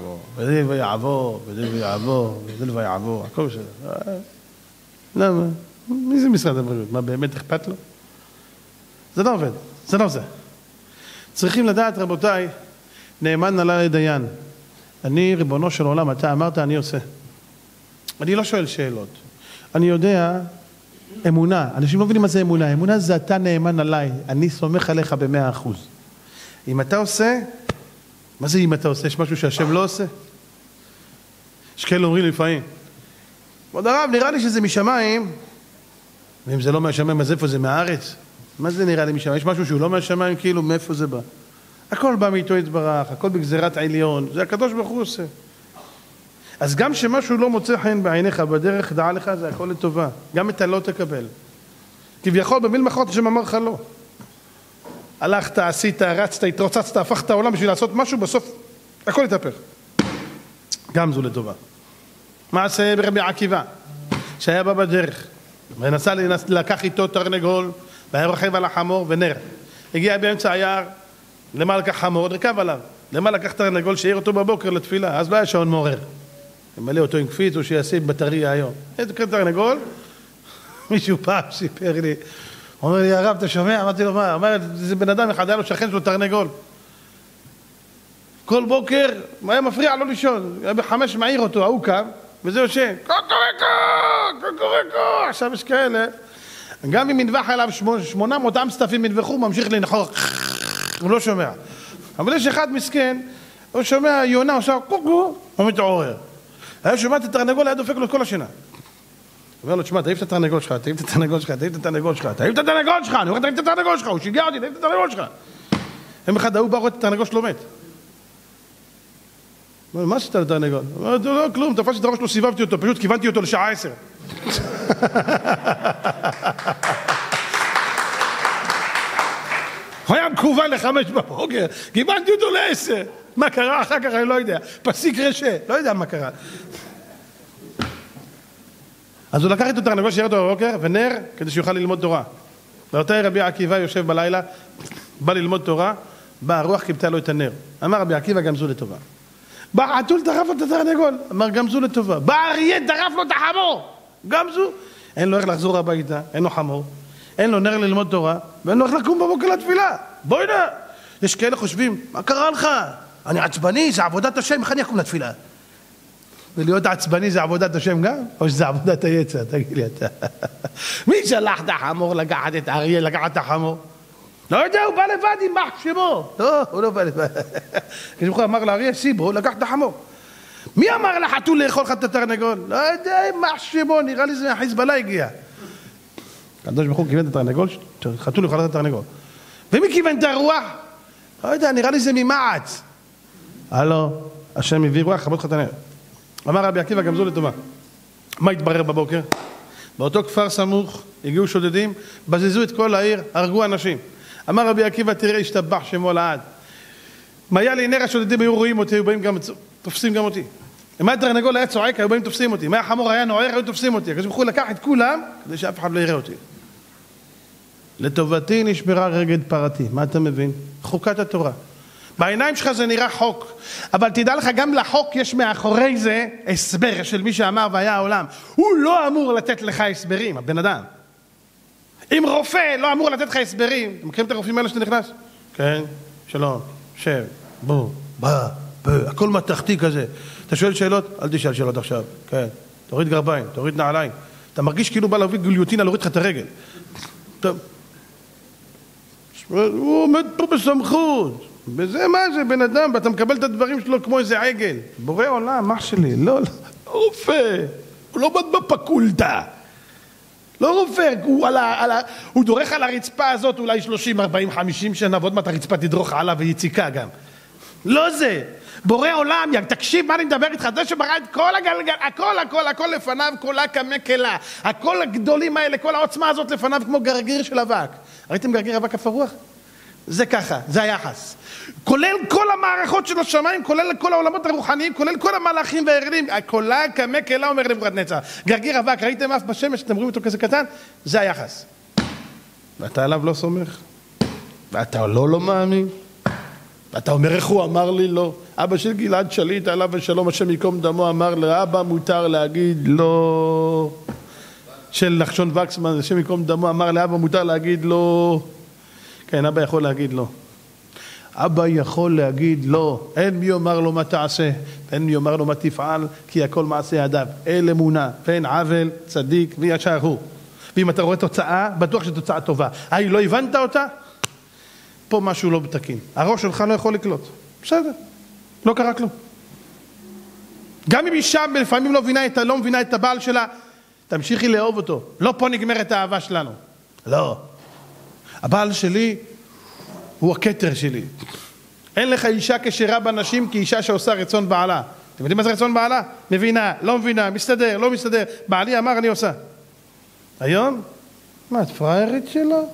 הכל בסדר. למה? מי זה משרד הבריאות? מה, באמת אכפת לו? זה לא עובד, זה לא זה. צריכים לדעת, רבותיי, נאמן עלי דיין. אני, ריבונו של עולם, אתה אמרת, אני עושה. אני לא שואל שאלות. אני יודע, אמונה. אנשים לא מבינים מה זה אמונה. אמונה זה אתה נאמן עליי. אני סומך עליך ב100%. אם אתה עושה, מה זה אם אתה עושה? יש משהו שהשם לא עושה? יש כאלה אומרים לפעמים. כבוד הרב, נראה לי שזה משמיים. ואם זה לא מהשמיים, אז איפה זה? מהארץ? מה זה נראה לי משמיים? יש משהו שהוא לא מהשמיים, כאילו מאיפה זה בא? הכל בא מאיתו יתברך, הכל בגזירת העליון. זה הקדוש ברוך הוא עושה. אז גם שמשהו לא מוצא חן בעיניך בדרך, דעה לך, זה הכל לטובה. גם את הלא תקבל. כביכול, במיל מחרות השם אמר לך לא. הלכת, עשית, רצת, התרוצצת, הפכת העולם בשביל לעשות משהו, בסוף הכל יתהפך. גם זו לטובה. מעשה ברבי עקיבא, שהיה בא בדרך, ונסע לקח איתו תרנגול, והיה רוכב על החמור ונר. הגיע באמצע היער, למה לקח חמור, רכב עליו. למה לקח תרנגול שהעיר אותו בבוקר לתפילה, אז לא היה שעון מעורר. ימלא אותו עם קפיץ או שיעשה בטריה היום. איזה תרנגול? מישהו פעם סיפר לי, אומר לי, הרב, אתה שומע? אמרתי לו, מה? אומר, זה בן אדם אחד, היה לו שכן שלו תרנגול. כל בוקר, היה מפריע לו לישון, היה ב5 מעיר אותו, ההוא קם, וזה יושן, קוקוריקו, עכשיו יש כאלה. גם אם מנבח עליו 800 אמסטפים מנבחו, ממשיך לנחור, הוא לא שומע. אבל יש אחד מסכן, הוא שומע יונה, עושה קוקו, הוא מתעורר. היה שומע את התרנגול, היה דופק לו כל השינה. אומר לו, תשמע, תעיף את התרנגול שלך, תעיף את התרנגול שלך, תעיף את התרנגול שלך, תעיף את התרנגול שלך, אני אומר, תעיף את התרנגול שלך, הוא שיגע אותי, תעיף את התרנגול שלך. יום אחד ההוא בא רואה את התרנגול שלו מת. מה עשית לתרנגול? לא, כלום, תפסתי את הראש שלו, סיבבתי אותו, פשוט כיוונתי אותו לשעה 10. הוא היה מכוון ל5 בבוקר, כיוונתי אותו ל10. מה קרה אחר כך? אני לא יודע. פסיק רשע, לא יודע מה קרה. אז הוא לקח את התרנגול שיהיה אותו בבוקר, ונר, כדי שיוכל ללמוד תורה. ואותה רבי עקיבא יושב בלילה, בא ללמוד תורה, בא הרוח כיבתה לו את הנר. אמר רבי עקיבא, גמזו לטובה. בא חתול דחף לו את התרנגול, אמר גמזו לטובה. בא אריה דחף לו את החמור, גמזו. אין לו איך לחזור הביתה, אין לו חמור, אין לו נר ללמוד תורה, ואין לו איך לקום בבוקר לתפילה. בואי נא. יש כאלה חושבים, מה קרה לך? אני עצבני, זה עבודת השם, איך אני אקום לתפילה? ולהיות עצבני זה עבודת השם גם? או שזה עבודת היצר? תגיד לי אתה. מי שלח את החמור לקחת את האריה, לקחת את החמור? לא יודע, הוא בא לבד עם מח שמו. לא, הוא לא בא לבד. כשהוא אמר לאריה, סיבו, הוא לקח את החמור. מי אמר לחתול לאכול לך את התרנגול? לא יודע, מח שמו, נראה לי זה מהחיזבאללה הגיע. הקדוש ברוך הוא כיוון את התרנגול, חתול לאכול את התרנגול. ומי כיוון את הרוח? לא יודע, נראה לי זה ממעץ. הלו, השם הביא רוח, חבות לך את הנר. אמר רבי עקיבא, גמזו לטובה. מה התברר בבוקר? באותו כפר סמוך הגיעו שודדים, בזזו את כל העיר, הרגו אנשים. אמר רבי עקיבא, תראה, השתבח שמו לעד. מה היה לי נר, השודדים היו רואים אותי, היו באים גם, תופסים גם אותי. אם התרנגול היה צועק, היו באים תופסים אותי. אם החמור היה נוער, היו תופסים אותי. הקדוש ברוך הוא לקח את כולם, כדי שאף אחד לא יראה אותי. לטובתי נשברה רגל פרתי. מה אתה מבין? חוקת התורה. בעיניים שלך זה נראה חוק, אבל תדע לך, גם לחוק יש מאחורי זה הסבר של מי שאמר והיה העולם. הוא לא אמור לתת לך הסברים, הבן אדם. אם רופא לא אמור לתת לך הסברים, אתם מכירים את הרופאים האלה שאתה נכנס? כן, שלום, שב, בוא, בא, הכל מתחתי כזה. אתה שואל שאלות? אל תשאל שאלות עכשיו. כן, תוריד גרביים, תוריד נעליים. אתה מרגיש כאילו בא להביא גיליוטינה להוריד לך את הרגל. טוב. הוא עומד פה בסמכות. וזה מה זה בן אדם, ואתה מקבל את הדברים שלו כמו איזה עגל. בורא עולם, אח שלי, לא רופא, הוא לא בד בפקולטה. לא רופא, הוא דורך על הרצפה הזאת אולי 30, 40, 50 שנה, ועוד מעט הרצפה תדרוך עליו ויציקה גם. לא זה. בורא עולם, תקשיב מה אני מדבר איתך, זה שברא את כל הגלגל, הכל לפניו, כולה כמקלה. הכל הגדולים האלה, כל העוצמה הזאת לפניו כמו גרגיר של אבק. ראיתם גרגיר אבק כף הרוח? זה ככה, זה היחס. כולל כל המערכות של השמיים, כולל כל העולמות הרוחניים, כולל כל המלאכים והירדים, כולה כמקלה, אומר נבוכדנצר. גרגיר אבק, ראיתם אף בשמש, אתם רואים אותו כזה קטן? זה היחס. ואתה עליו לא סומך. ואתה לא מאמין. ואתה אומר איך הוא אמר לי לא. אבא של גלעד שליט, עליו ושלום, השם יקום דמו, אמר לאבא מותר להגיד לא. של נחשון וקסמן, השם יקום דמו, אמר לאבא מותר להגיד לא. כן, אבא יכול להגיד לא. אבא יכול להגיד לא. אין מי אומר לו מה תעשה, אין מי אומר לו מה תפעל, כי הכל מעשה ידיו. אל אמונה, פן עוול, צדיק וישר הוא. ואם אתה רואה תוצאה, בטוח שתוצאה טובה. לא הבנת אותה? פה משהו לא בתקין. הראש שלך לא יכול לקלוט. בסדר, לא קרה כלום. גם אם אישה לפעמים לא מבינה את הבעל שלה, תמשיכי לאהוב אותו. לא פה נגמרת האהבה שלנו. לא. הבעל שלי הוא הכתר שלי. אין לך אישה כשרה בנשים כאישה שעושה רצון בעלה. אתם יודעים מה זה רצון בעלה? מבינה, לא מבינה, מסתדר, לא מסתדר. בעלי אמר, אני עושה. היום? מה, את פריירית שלו?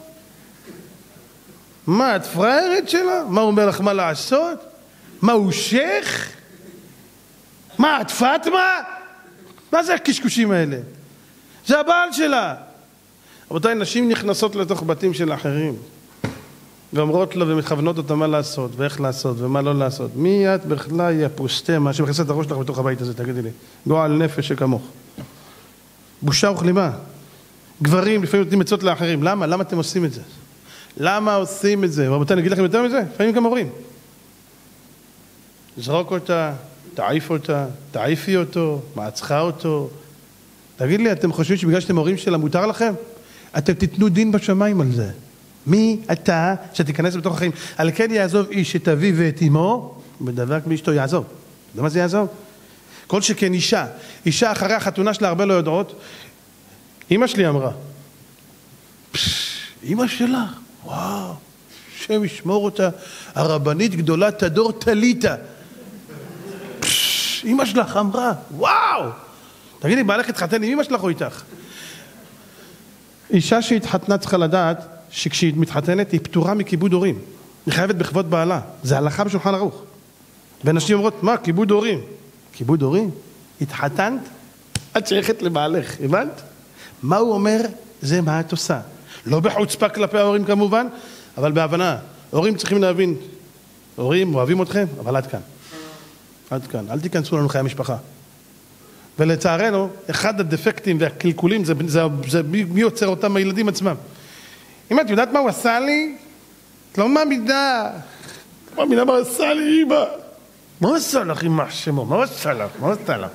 מה, את פריירית שלה? מה הוא אומר לך מה לעשות? מה, הוא שייך? מה, את פאטמה? מה זה הקשקושים האלה? זה הבעל שלה. רבותיי, נשים נכנסות לתוך בתים של אחרים ואומרות לו ומתכוונות אותה מה לעשות ואיך לעשות ומה לא לעשות. מי את בכלל יא פוסטמה שמכנסת את הראש שלך בתוך הבית הזה, תגידי לי. גועל נפש שכמוך. בושה וכלימה. גברים לפעמים נותנים עצות לאחרים. למה? למה אתם עושים את זה? למה עושים את זה? רבותיי, נגיד לכם יותר מזה? לפעמים גם אומרים. זרוק אותה, תעיף אותה, תעיפי אותו, מעצחה אותו. תגיד לי, אתם חושבים שבגלל שאתם הורים שלה מותר לכם? אתם תיתנו דין בשמיים על זה. מי אתה שתיכנס בתוך החיים? על כן יעזוב איש את אביו ואת אמו, בדבק באשתו יעזוב. אתה יודע מה זה יעזוב? כל שכן אישה אחרי החתונה שלה הרבה לא יודעות, אמא שלי אמרה, אמא שלך, וואו, השם ישמור אותה, הרבנית גדולה תדור תליטה. אמא שלך אמרה, וואו. תגידי, בעלך התחתן עם אמא שלך או איתך? אישה שהתחתנה צריכה לדעת שכשהיא מתחתנת היא פטורה מכיבוד הורים. היא חייבת בכבוד בעלה. זה הלכה בשולחן ערוך. ואנשים אומרות, מה, כיבוד הורים? כיבוד הורים? התחתנת? את שייכת לבעלך, הבנת? מה הוא אומר? זה מה את עושה. לא בחוצפה כלפי ההורים כמובן, אבל בהבנה. הורים צריכים להבין, הורים אוהבים אתכם, אבל עד כאן. עד כאן. אל תיכנסו לנו חיי המשפחה. ולצערנו, אחד הדפקטים והקלקולים זה מי יוצר אותם הילדים עצמם. אם את יודעת מה הוא עשה לי? את לא מאמינה. לא מאמינה מה עשה לי, אמא. מה עשה לך, אמא שמו? מה עשה לך? מה עשה לך?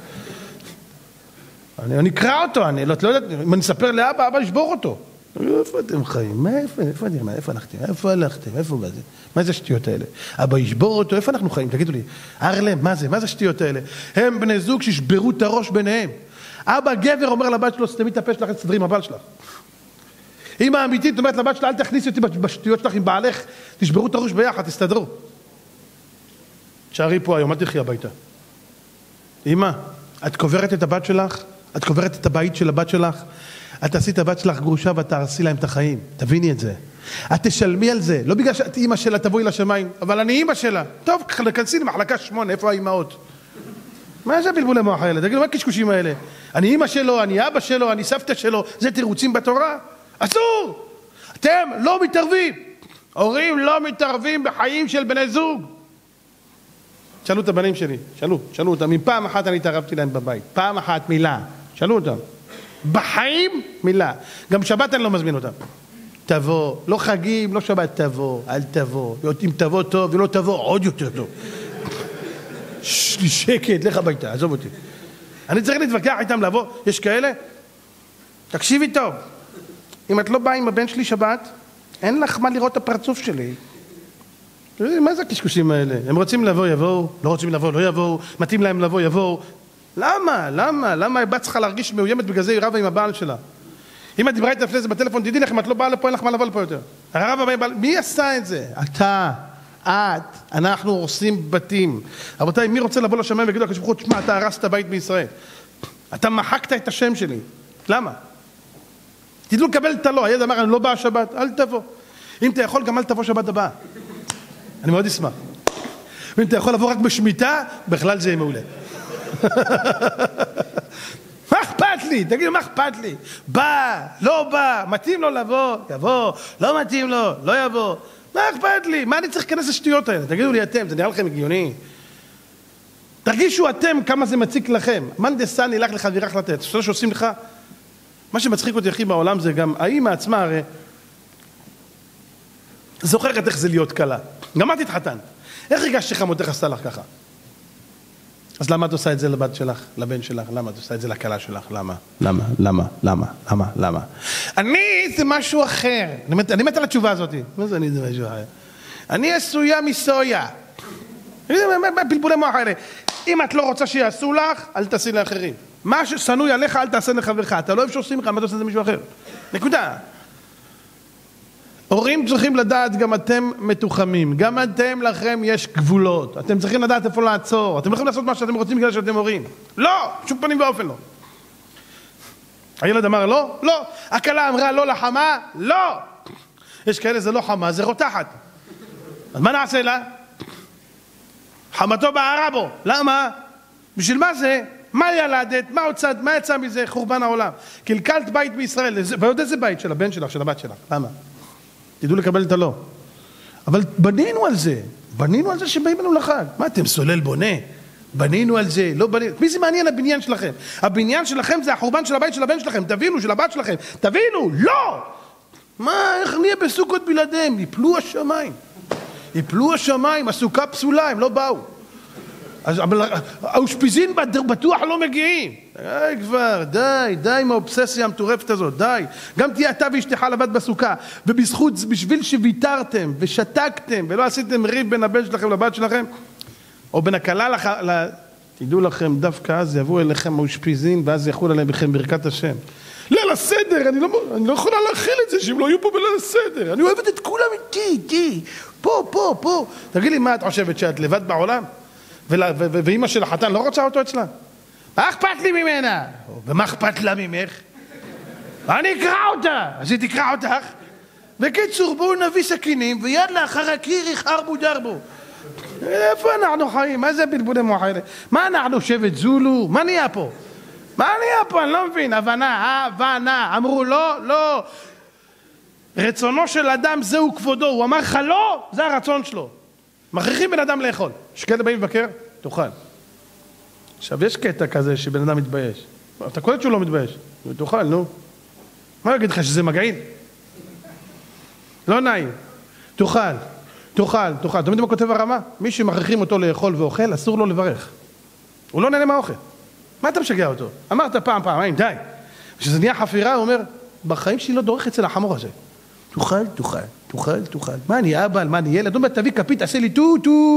אני אקרא אותו, אני לא יודעת, אם אני אספר לאבא, אבא ישבור אותו. איפה אתם חיים? איפה הלכתם? איפה הלכתם? איפה מה זה? מה זה השטויות האלה? אבא ישבור אותו, איפה אנחנו חיים? תגידו לי, ארלם, מה זה? מה זה השטויות האלה? הם בני זוג שישברו את הראש ביניהם. אבא גבר אומר לבת שלו, סתמי את הפה שלך, תסתדרי עם הבעל שלך. אמא האמיתית אומרת לבת שלה, אל תכניסי אותי בשטויות שלך עם בעלך, תשברו את הראש ביחד, תסתדרו. תשארי פה היום, אל תלכי הביתה. אמא, את קוברת את הבת שלך? את קוברת את הבית של הבת שלך? את תעשי את הבת שלך גרושה ואת תהרסי להם את החיים. תביני את זה. את תשלמי על זה. לא בגלל שאת אימא שלה תבואי לשמיים, אבל אני אימא שלה. טוב, כנסי למחלקה 8, איפה האימהות? מה זה בלבולי מוח האלה? תגידו, מה הקשקושים האלה? אני אימא שלו, אני אבא שלו, אני סבתא שלו. זה תירוצים בתורה? אסור! אתם לא מתערבים. הורים לא מתערבים בחיים של בני זוג. שאלו את הבנים שלי, שאלו אותם. אם פעם אחת אני התערבתי להם בבית, פעם אחת מילה. שאלו אותם. בחיים מילה. גם שבת אני לא מזמין אותם. תבוא, לא חגים, לא שבת, תבוא, אל תבוא. אם תבוא טוב ולא תבוא, עוד יותר טוב. שקט, לך הביתה, עזוב אותי. אני צריך להתווכח איתם לבוא, יש כאלה? תקשיבי טוב. אם את לא באה עם הבן שלי שבת, אין לך מה לראות את הפרצוף שלי. מה זה הקשקושים האלה? הם רוצים לבוא, יבואו, לא רוצים לבוא, לא יבואו, מתאים להם לבוא, יבואו. למה? למה הבת צריכה להרגיש מאוימת בגלל זה היא רבה עם הבעל שלה? אם את דיברה איתה לפני זה בטלפון, תדעי לך, אם את לא באה לפה, אין לך מה לבוא לפה יותר. הרב הבא, מי עשה את זה? אתה, אנחנו הורסים בתים. רבותיי, מי רוצה לבוא לשמיים ויגידו לקדוש ברוך הוא, תשמע, אתה הרסת בית בישראל. אתה מחקת את השם שלי. למה? תדעו לקבל את הלא. הילד אמר, אני לא בא שבת, אל תבוא. אם אתה יכול, גם אל תבוא שבת הבאה. אני מאוד אשמח. ואם אתה יכול לבוא רק בשמיטה, בכלל זה יהיה מעולה. מה אכפת לי? תגידו, מה אכפת לי? בא, לא בא, מתאים לו לבוא, יבוא, לא מתאים לו, לא יבוא. מה אכפת לי? מה אני צריך להיכנס לשטויות האלה? תגידו לי אתם, זה נראה לכם הגיוני? תרגישו אתם כמה זה מציק לכם. מאן דסני לך לחבירך לתת. שאלה שעושים לך, מה שמצחיק אותי הכי בעולם זה גם, האמא עצמה הרי זוכרת איך זה להיות קלה. גם את התחתנת. איך הרגשת שחמותך עשתה לך ככה? אז למה את עושה את זה לבת שלך, לבן שלך? למה את עושה את זה לכלה שלך? למה? אני זה משהו אחר. אני מת על התשובה הזאת. מה זה אני זה משהו אחר? אני עשויה מסויה. בלבולי מוח האלה. אם את לא רוצה שיעשו לך, אל תעשי לאחרים. מה ששנוי עליך, אל תעשה לחברך. אתה לא אוהב שעושים לך, מה אתה עושה את זה מישהו אחר? נקודה. הורים צריכים לדעת, גם אתם מתוחמים, גם אתם לכם יש גבולות, אתם צריכים לדעת איפה לעצור, אתם לא יכולים לעשות מה שאתם רוצים בגלל שאתם הורים. לא, שום פנים ואופן לא. הילד אמר לא, לא. הכלה אמרה לא לחמה, לא. יש כאלה זה לא חמה, זה רותחת. אז מה נעשה לה? חמתו בערה בו. למה? בשביל מה זה? מה ילדת? מה יצא מזה? חורבן העולם. קלקלת בית בישראל, ועוד איזה בית? של הבן שלך, של הבת שלך. למה? תדעו לקבל את הלא. אבל בנינו על זה שבאים לנו לחג. מה אתם סולל בונה? בנינו על זה, לא בנינו. מי זה מעניין הבניין שלכם? הבניין שלכם זה החורבן של הבית של הבן שלכם. תבינו, של הבת שלכם. תבינו, לא! מה, איך נהיה בסוכות בלעדיהם? יפלו השמיים, הסוכה פסולה, הם לא באו. אז האושפיזין בטוח לא מגיעים. די כבר, די עם האובססיה המטורפת הזאת, די. גם תהיה אתה ואשתך לבד בסוכה, ובזכות, בשביל שוויתרתם ושתקתם ולא עשיתם ריב בין הבן שלכם לבת שלכם, או בין הכלה, תדעו לכם, דווקא אז יבואו אליכם האושפיזין, ואז יחול עליהם בכם ברכת השם. ליל הסדר, אני לא יכולה להכיל את זה שהם לא יהיו פה בליל הסדר. אני אוהבת את כולם איתי, פה. תגיד לי, מה את חושבת, שאת לבד בעולם? ואמא של החתן לא רוצה אותו אצלה? מה אכפת לי ממנה? ומה אכפת לה ממך? אני אקרא אותה, אז היא תקרא אותך. בקיצור, בואו נביא סכינים, ויאללה, חרקירי חרבו דרבו. איפה אנחנו חיים? מה זה בלבולי מוח האלה? מה אנחנו שבט זולו? מה נהיה פה? אני לא מבין. הבנה. אמרו לא. רצונו של אדם זהו כבודו. הוא אמר לך לא, זה הרצון שלו. מכריחים בן אדם לאכול. שכאלה באים לבקר, תאכל. עכשיו, יש קטע כזה שבן אדם מתבייש. אתה קולט שהוא לא מתבייש. תאכל, נו. מה הוא יגיד לך, שזה מגעיל? לא נעים. תאכל. אתם יודעים מה כותב הרמה? מי שמכריחים אותו לאכול ואוכל, אסור לו לברך. הוא לא נהנה מהאוכל. מה אתה משגע אותו? אמרת פעמיים, די. כשזה נהיה חפירה, הוא אומר, בחיים שלי לא דורך אצל החמור הזה. תאכל. מה אני אבא, מה אני ילד? הוא אומר, תביא כפית, תעשה לי טו.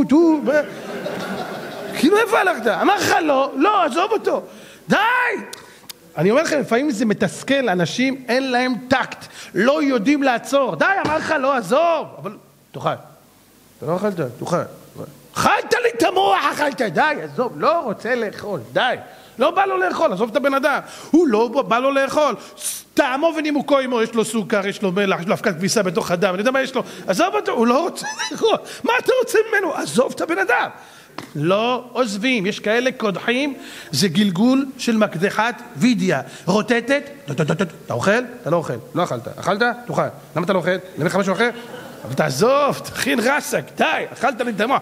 כאילו, איפה הלכת? אמר לך לא, עזוב אותו. די! אני אומר לכם, לפעמים זה מתסכל, אנשים אין להם טקט, לא יודעים לעצור. די, אמר לך לא, עזוב. אבל תאכל. אתה לא אכלת, תאכל. אכלת לי את המוח, די, עזוב, לא רוצה לאכול, די. לא בא לו לאכול, עזוב את הבן אדם. הוא לא בא לו לאכול. טעמו ונימוקו עמו, יש לו סוכר, יש לו מלח, יש לו אבקת כביסה בתוך הדם, אני יודע מה יש לו. עזוב אותו, הוא לא רוצה לאכול. מה אתה רוצה ממנו? עזוב את הבן אדם. לא עוזבים, יש כאלה קודחים, זה גלגול של מקדחת וידיה, רוטטת, אתה אוכל? אתה לא אוכל, לא אכלת, אכלת? תאכל, למה אתה לא אוכל? למי לך משהו אחר? אבל תעזוב, תכין רסק, די, אכלת לי את המוח,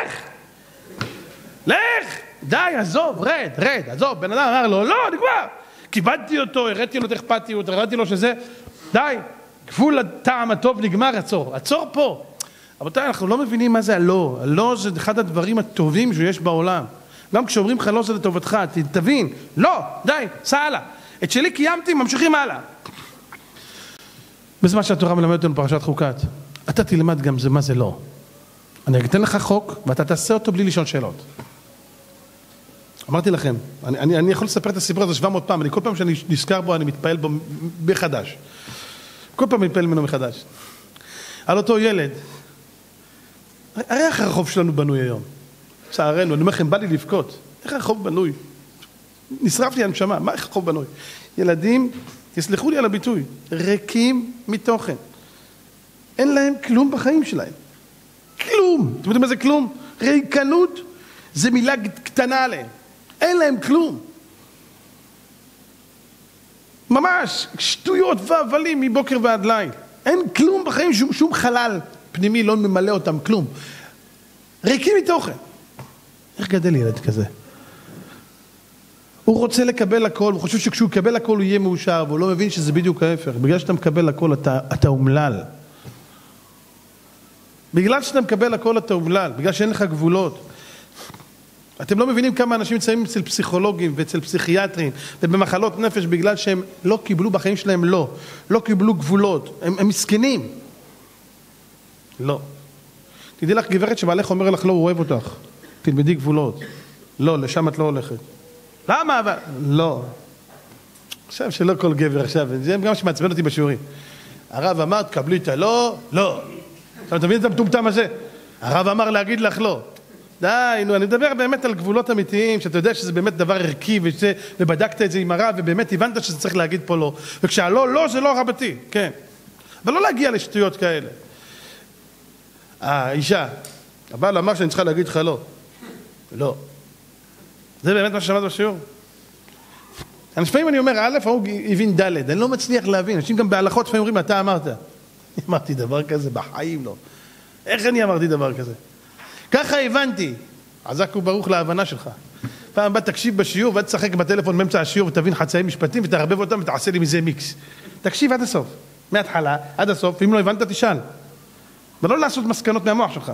לך, די, עזוב, רד, עזוב, בן אדם אמר לו, לא, נגמר, כיבדתי אותו, הראיתי לו את אכפתיות, הראיתי לו שזה, די, גבול הטעם הטוב נגמר, עצור פה. רבותיי, אנחנו לא מבינים מה זה הלא. הלא זה אחד הדברים הטובים שיש בעולם. גם כשאומרים לך לא זה לטובתך, תבין. לא, די, סע הלאה. את שלי קיימתי, ממשיכים הלאה. בזמן שהתורה מלמדת אותנו פרשת חוקת, אתה תלמד גם מה זה לא. אני אתן לך חוק, ואתה תעשה אותו בלי לשאול שאלות. אמרתי לכם, אני יכול לספר את הסיפור הזה 700 פעם, כל פעם שאני נזכר בו, אני מתפעל בו מחדש. כל פעם מתפעל ממנו מחדש. על אותו ילד, הרי איך הרחוב שלנו בנוי היום? צערנו, אני אומר לכם, בא לי לבכות. איך הרחוב בנוי? נשרף לי הנשמה, מה איך הרחוב בנוי? ילדים, תסלחו לי על הביטוי, ריקים מתוכן. אין להם כלום בחיים שלהם. כלום. אתם יודעים מה זה כלום? ריקנות זה מילה קטנה עליהם. אין להם כלום. ממש שטויות והבלים מבוקר ועד ליל. אין כלום בחיים, שום חלל פנימי לא ממלא אותם, כלום. ריקים מתוכן. איך גדל ילד כזה? הוא רוצה לקבל הכל, הוא חושב שכשהוא יקבל הכל הוא יהיה מאושר, והוא לא מבין שזה בדיוק ההפך. בגלל שאתה מקבל הכל אתה אומלל. בגלל שאתה מקבל הכל אתה אומלל, בגלל שאין לך גבולות. אתם לא מבינים כמה אנשים נמצאים אצל פסיכולוגים ואצל פסיכיאטרים ובמחלות נפש בגלל שהם לא קיבלו בחיים שלהם לא קיבלו גבולות, הם מסכנים. לא. תדעי לך גברת שבעלך אומר לך לא, הוא אוהב אותך. תלמדי גבולות. לא, לשם את לא הולכת. למה? אבל... לא. עכשיו שלא כל גבר עכשיו, זה גם שמעצבן אותי בשיעורים. הרב אמר, תקבלי את הלא, לא. אתה מבין את המטומטם הזה? הרב אמר להגיד לך לא. די, נו, אני מדבר באמת על גבולות אמיתיים, שאתה יודע שזה באמת דבר ערכי, ובדקת את זה עם הרב, ובאמת הבנת שזה צריך להגיד פה לא. וכשהלא, לא, זה לא רבתי, כן. אבל לא להגיע לשטויות כאלה. האישה, הבעל אמר שאני צריכה להגיד לך לא. לא. זה באמת מה ששמעת בשיעור? לפעמים אני אומר, א', הוא הבין ד', אני לא מצליח להבין. אנשים גם בהלכות לפעמים אומרים, אתה אמרת. אני אמרתי דבר כזה, בחיים לא. איך אני אמרתי דבר כזה? ככה הבנתי. עזק וברוך להבנה שלך. פעם הבא תקשיב בשיעור, ואתה תשחק בטלפון באמצע השיעור, ותבין חצאי משפטים, ותערבב אותם, ותעשה לי מזה מיקס. תקשיב עד הסוף. מההתחלה, עד הסוף, ואם לא הבנת, תשאל. ולא לעשות מסקנות מהמוח שלך.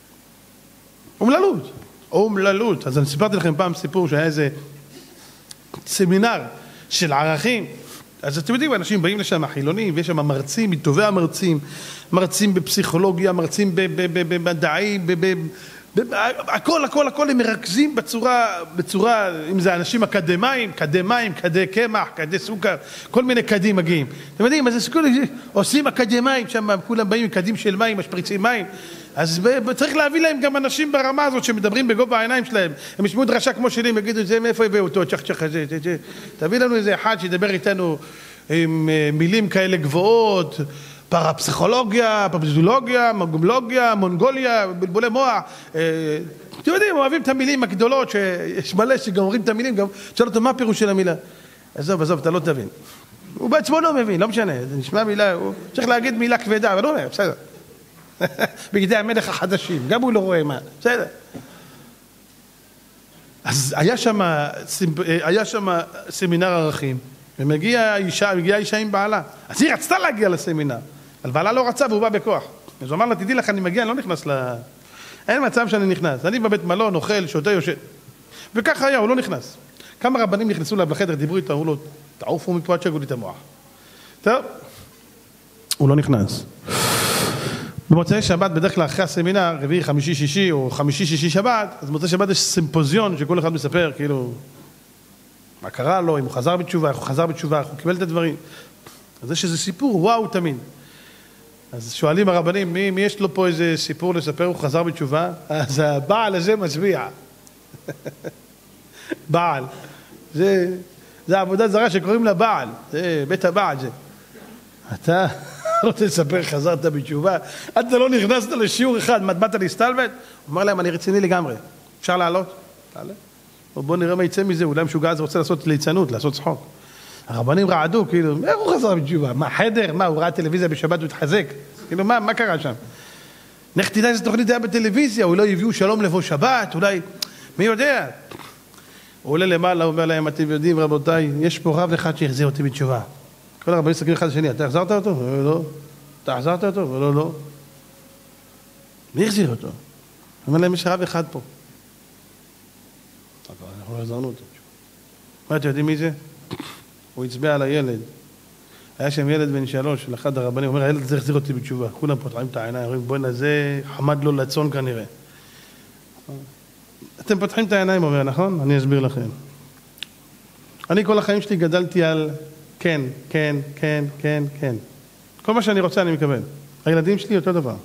אומללות. אז אני סיפרתי לכם פעם סיפור שהיה איזה סמינר של ערכים. אז אתם יודעים, אנשים באים לשם החילונים, ויש שם מרצים, מטובי המרצים, מרצים בפסיכולוגיה, מרצים במדעים, הכל הם מרכזים בצורה, אם זה אנשים אקדמיים, כדי קמח, כדי סוכר, כל מיני קדים מגיעים. אתם יודעים, אז עושים אקדמיים שם, כולם באים עם קדים של מים, משפריצים מים. אז צריך להביא להם גם אנשים ברמה הזאת שמדברים בגובה העיניים שלהם. הם ישמעו דרשה כמו שלי, הם יגידו, זה מאיפה הביאו אותו, צ'ח הזה, תביא לנו איזה אחד שידבר איתנו עם מילים כאלה גבוהות, פרפסיכולוגיה, פרפסיכולוגיה, מונגוליה, בלבולי מוח. אתם יודעים, אוהבים את המילים הגדולות, שיש מלא שגומרים את המילים, גם שאל אותו מה הפירוש של המילה. עזוב, אתה לא תבין. הוא בעצמו לא מבין, לא משנה, זה נשמע מילה, הוא צריך להגיד מילה כבדה, אבל לא אומר, בסדר. בגדי המלך החדשים, גם הוא לא רואה מה, בסדר. אז היה שם סמינר ערכים, ומגיעה אישה עם בעלה. אז היא רצתה להגיע לסמינר, אבל בעלה לא רצה והוא בא בכוח. אז הוא אמר לה, תדעי לך, אני מגיע, אני לא נכנס אין מצב שאני נכנס. אני בבית מלון, אוכל, שותה, יושב. וככה היה, הוא לא נכנס. כמה רבנים נכנסו לה בחדר, דיברו איתו, אמרו לו, תעופו מפה עד שגעו לי את המוח. טוב, הוא לא נכנס. במוצאי שבת, בדרך כלל אחרי הסמינר, רביעי, חמישי, שישי, או חמישי, שישי, שבת, אז במוצאי שבת יש סימפוזיון שכל אחד מספר, כאילו, מה קרה לו, אם הוא חזר בתשובה, איך הוא חזר בתשובה, איך הוא קיבל את הדברים. אז יש איזה סיפור, וואו, תמיד. אז שואלים הרבנים, מי יש לו פה איזה סיפור לספר, הוא חזר בתשובה? אז הבעל הזה מצביע. בעל. זה עבודה זרה שקוראים לה בעל. זה בית הבעל זה. אתה רוצה לספר, חזרת בתשובה? אתה לא נכנסת לשיעור אחד, באת להסתלבט? הוא אמר להם, אני רציני לגמרי. אפשר לעלות? תעלה. בוא נראה מה יצא מזה, אולי משוגע הזה רוצה לעשות ליצנות, לעשות צחוק. הרבנים רעדו, כאילו, איך הוא חזר בתשובה? מה, חדר? מה, הוא ראה טלוויזיה בשבת והתחזק? כאילו, מה קרה שם? איך תדע איזה תוכנית היה בטלוויזיה? אולי הביאו שלום לבוא שבת? אולי, מי יודע? הוא עולה למעלה, הוא אומר להם, אתם יודעים, רבותיי, יש פה רב אחד שהחזיר אותי בתשובה. כל הרבנים מסתכלים אחד לשני, אתה החזרת אותו? לא. אתה החזרת אותו? לא, לא. מי החזיר אותו? הוא אומר להם, יש רב אחד פה. אנחנו לא החזרנו אותו. מה, אתם יודעים מי זה? הוא הצביע על הילד. היה שם ילד בן 3 של אחד הרבנים, הוא אומר, הילד הזה החזיר אותי בתשובה. כולם פותחים את העיניים, אומרים, בוא'נה, זה חמד לו לצון כנראה. אתם פותחים את העיניים, אומר, נכון? אני אסביר לכם. אני כל החיים שלי גדלתי על כן, כן, כן, כן, כן. כל מה שאני רוצה אני מקבל. הילדים שלי אותו דבר.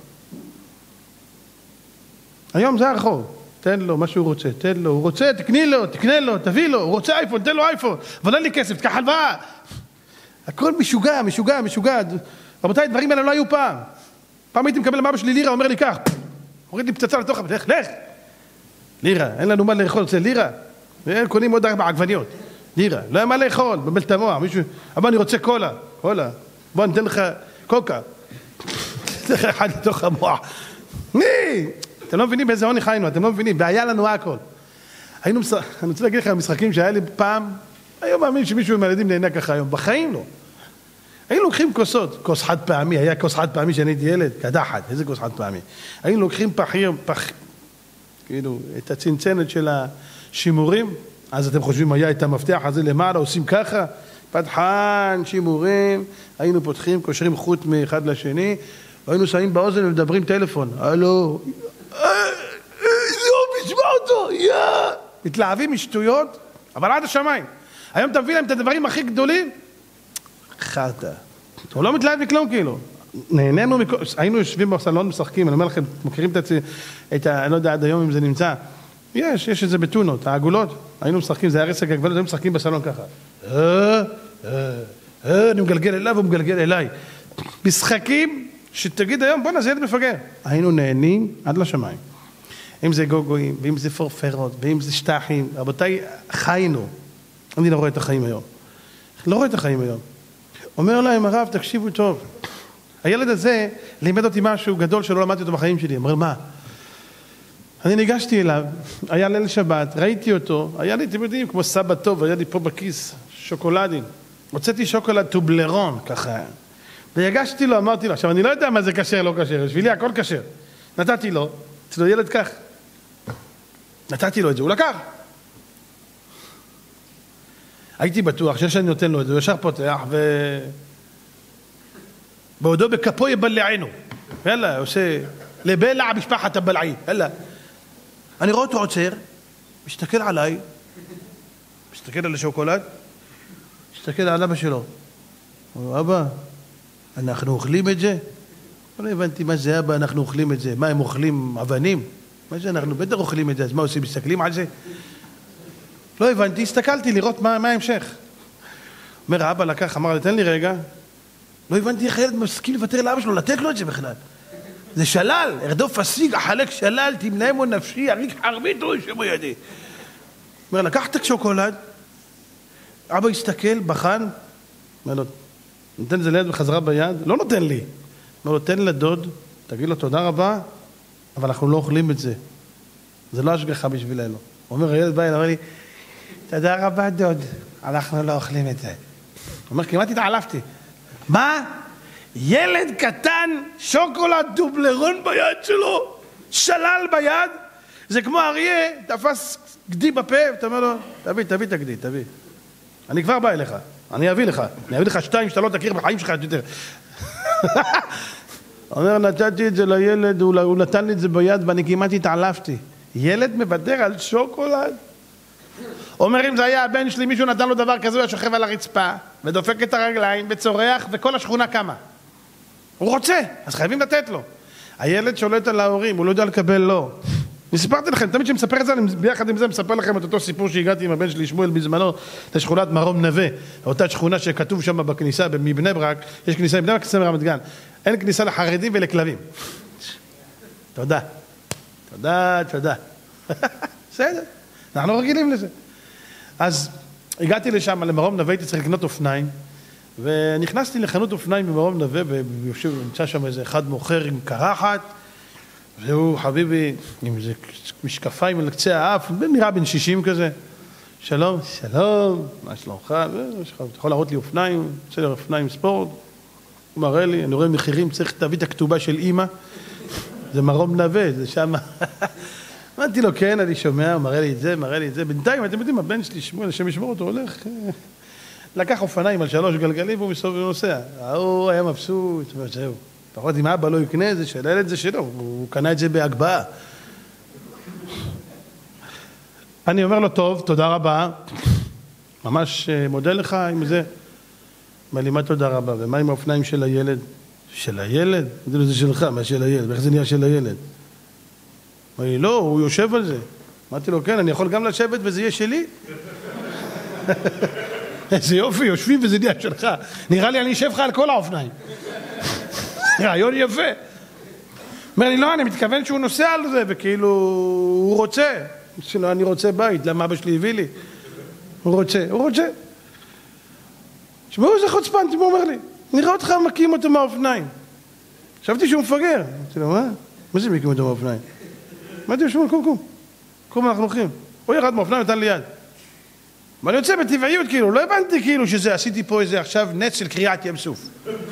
היום זה הרחוב. תן לו מה שהוא רוצה, תן לו, הוא רוצה, תקנה לו, תביא לו, הוא רוצה אייפון, תן לו אייפון, אבל אין לי כסף, תקח הלוואה. הכל משוגע. רבותיי, דברים האלה לא היו פעם. פעם הייתי מקבל מאבא שלי לירה, אומר לי כך, הוריד לי פצצה לתוך, לך. לירה, אין לנו מה לאכול, רוצה לירה. קונים עוד 4 עגבניות. לירה, לא היה מה לאכול, בבל את המוח, מישהו, אבל אני רוצה קולה, בוא ניתן לך קוקה. תן לך אחד לתוך המוח. אתם לא מבינים באיזה עוני חיינו, אתם לא מבינים, והיה לנו הכל. אני רוצה להגיד לכם, המשחקים שהיה לי פעם, היום מאמין שמישהו עם הילדים נהנה ככה היום, בחיים לא. היינו לוקחים כוסות, כוס חד פעמי, היה כוס חד פעמי שאני הייתי ילד, קדחת, איזה כוס חד פעמי. היינו לוקחים כאילו, את הצנצנת של השימורים, אז אתם חושבים, היה את המפתח הזה למעלה, עושים ככה, פתחן, שימורים, היינו פותחים, קושרים חוט מאחד לשני, והיינו שמים באוזן ומדברים טלפון, הלו, תשמע אותו, מתלהבים משטויות, אבל עד השמיים. היום אתה מביא להם את הדברים הכי גדולים, חרטה. הוא לא מתלהב מכלום כאילו. נהנינו, היינו יושבים בסלון משחקים, אני אומר לכם, מכירים את אני לא יודע עד היום אם זה נמצא, יש את זה בטונות, העגולות, היינו משחקים, זה היה רסק הגבלות, היינו משחקים בסלון ככה. אני מגלגל אליו, הוא מגלגל אליי. משחקים שתגיד היום, בוא נעשה את מפגר. היינו נהנים עד לשמיים. אם זה גוגויים, ואם זה פורפרות, ואם זה שטחים, רבותיי, חיינו. אני לא רואה את החיים היום. לא רואה את החיים היום. אומר להם הרב, תקשיבו טוב. הילד הזה לימד אותי משהו גדול שלא למדתי אותו בחיים שלי. אומר, מה? אני ניגשתי אליו, היה ליל שבת, ראיתי אותו, היה לי, אתם יודעים, כמו סבא טוב, היה לי פה בכיס שוקולדים. הוצאתי שוקולד טובלרון, ככה. והגשתי לו, אמרתי לו, עכשיו אני לא יודע מה זה כשר, לא כשר, בשבילי הכל כשר. נתתי לו, אצלו ילד כך. נתתי לו את זה, הוא לקח. הייתי בטוח שאני נותן לו את זה, הוא ישר פותח בעודו בכפו יבלענו. יאללה, עושה לבלע משפחת הבלעי. יאללה. אני רואה אותו עוצר, מסתכל עליי, מסתכל על השוקולד, מסתכל על אבא שלו. אומר, אבא, אנחנו אוכלים את זה? לא הבנתי מה זה אבא, אנחנו אוכלים את זה. מה, הם אוכלים אבנים? מה זה, אנחנו בטח אוכלים את זה, אז מה עושים, מסתכלים על זה? לא הבנתי, הסתכלתי לראות מה ההמשך. אומר, האבא לקח, אמר לי, תן לי רגע. לא הבנתי איך הילד מסכים לוותר לאבא שלו, לתת לו את זה בכלל. זה שלל, ארדוף השיג, החלק שלל, תמנעמו נפשי, אריק חרביתו, שבו ידי. אומר, לקח את השוקולד, אבא הסתכל, בחן, אומר לו, נותן את זה ליד בחזרה ביד, לא נותן לי. אומר לו, תן לדוד, תגיד לו תודה רבה, אבל אנחנו לא אוכלים את זה. זה לא השגחה בשבילנו. הוא אומר, הילד בא אליי, אומר לי, תודה רבה דוד, אנחנו לא אוכלים את זה. הוא אומר, כמעט התעלפתי. מה? ילד קטן, שוקולד דובלרון ביד שלו, שלל ביד, זה כמו אריה, תפס גדי בפה, ואתה אומר לו, תביא את הגדי, תביא. אני כבר בא אליך, אני אביא לך 2 שאתה לא תכיר בחיים שלך יותר. אומר, נתתי את זה לילד, הוא נתן לי את זה ביד ואני כמעט התעלפתי. ילד מוותר על שוקולד? אומר, אם זה היה הבן שלי, מישהו נתן לו דבר כזה, הוא שוכב על הרצפה, ודופק את הרגליים, וצורח, וכל השכונה קמה. הוא רוצה, אז חייבים לתת לו. הילד שולט על ההורים, הוא לא יודע לקבל לא. אני סיפרתי לכם, תמיד שמספר את זה, אני ביחד עם זה מספר לכם את אותו סיפור שהגעתי עם הבן שלי שמואל בזמנו, לשכונת מרום נווה, אותה שכונה שכתוב שם בכניסה, מבני ברק, יש כניסה מבני ברק, כניסה מרמת גן. אין כניסה לחרדים ולכלבים. תודה. בסדר, אנחנו רגילים לזה. אז הגעתי לשם, למרום נווה, הייתי צריך לקנות אופניים, ונכנסתי לחנות אופניים במרום נווה, ונמצא שם איזה אחד מוכר עם קרחת, והוא חביבי עם איזה משקפיים על קצה האף, נראה בן 60 כזה. שלום, מה שלומך? אתה יכול להראות לי אופניים, רוצה לי אופניים ספורט? הוא מראה לי, אני רואה מחירים, צריך תביא את הכתובה של אמא, זה מרום נווה, זה שם. אמרתי לו, כן, אני שומע, הוא מראה לי את זה, בינתיים, אתם יודעים, הבן שלי שמואל, השם ישמור אותו, הולך, לקח אופניים על 3 גלגלים והוא מסובב ונוסע. הוא היה מבסוט, זהו. פחות אם אבא לא יקנה את זה, שהילד זה שלו, הוא קנה את זה בהגבהה. אני אומר לו, טוב, תודה רבה, ממש מודה לך עם זה. אומר לי, מה תודה רבה? ומה עם האופניים של הילד? של הילד? זה שלך, מה של הילד? ואיך זה נהיה של הילד? אמר לי, לא, הוא יושב על זה. אמרתי לו, כן, אני יכול גם לשבת וזה יהיה שלי? איזה יופי, יושבים וזה נהיה שלך. נראה לי אני אשב לך על כל האופניים. רעיון יפה. אומר לי, לא, אני מתכוון שהוא נוסע על זה, וכאילו, הוא רוצה. שלא, אני רוצה בית, למה אבא שלי הביא לי? הוא רוצה. שמעו, זה חוצפן, הוא אומר לי, נראה אותך מקים אותו מהאופניים. חשבתי שהוא מפגר. אמרתי לו, מה זה מקים אותו מהאופניים? אמרתי לו, שמעו, קום, אנחנו הולכים. הוא ירד מהאופניים, נתן לי יד. ואני יוצא בטבעיות, כאילו, לא הבנתי כאילו שזה, עשיתי פה איזה עכשיו נץ של קריאת ים סוף.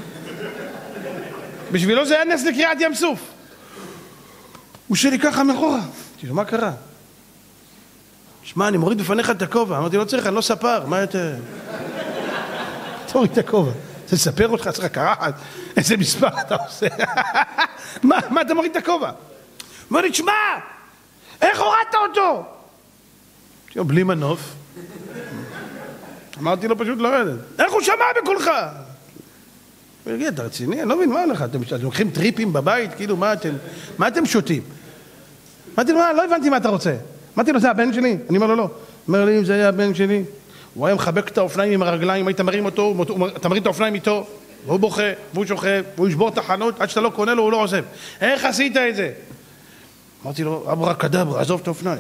בשבילו זה היה נץ לקריאת ים סוף. הוא שלי ככה מאחורה. אמרתי לו, מה קרה? שמע, אני מוריד בפניך את הכובע. אמרתי לו, לא צריך, אני לא ספר. מה יותר? תוריד את הכובע. זה לספר אותך, צריך קרחת. איזה מספר אתה עושה? מה אתה מוריד את הכובע? אמר לי, תשמע, איך הורדת אותו? בלי מנוף. אמרתי לו פשוט לרדת. איך הוא שמע בקולך? הוא יגיד, אתה רציני? אני לא מבין, מה לך? אתם לוקחים טריפים בבית? כאילו, מה אתם שותים? אמרתי לו, לא הבנתי מה אתה רוצה. אמרתי לו, זה הבן שלי? אני אומר לו, לא. אומר לי, אם זה היה הבן שלי, הוא היה מחבק את האופניים עם הרגליים, היית מרים אותו, אתה מרים את האופניים איתו, והוא בוכה, והוא שוכב, והוא ישבור את החנות, עד שאתה לא קונה לו, הוא לא עוזב. איך עשית את זה? אמרתי לו, אברה קדברה, עזוב את האופניים.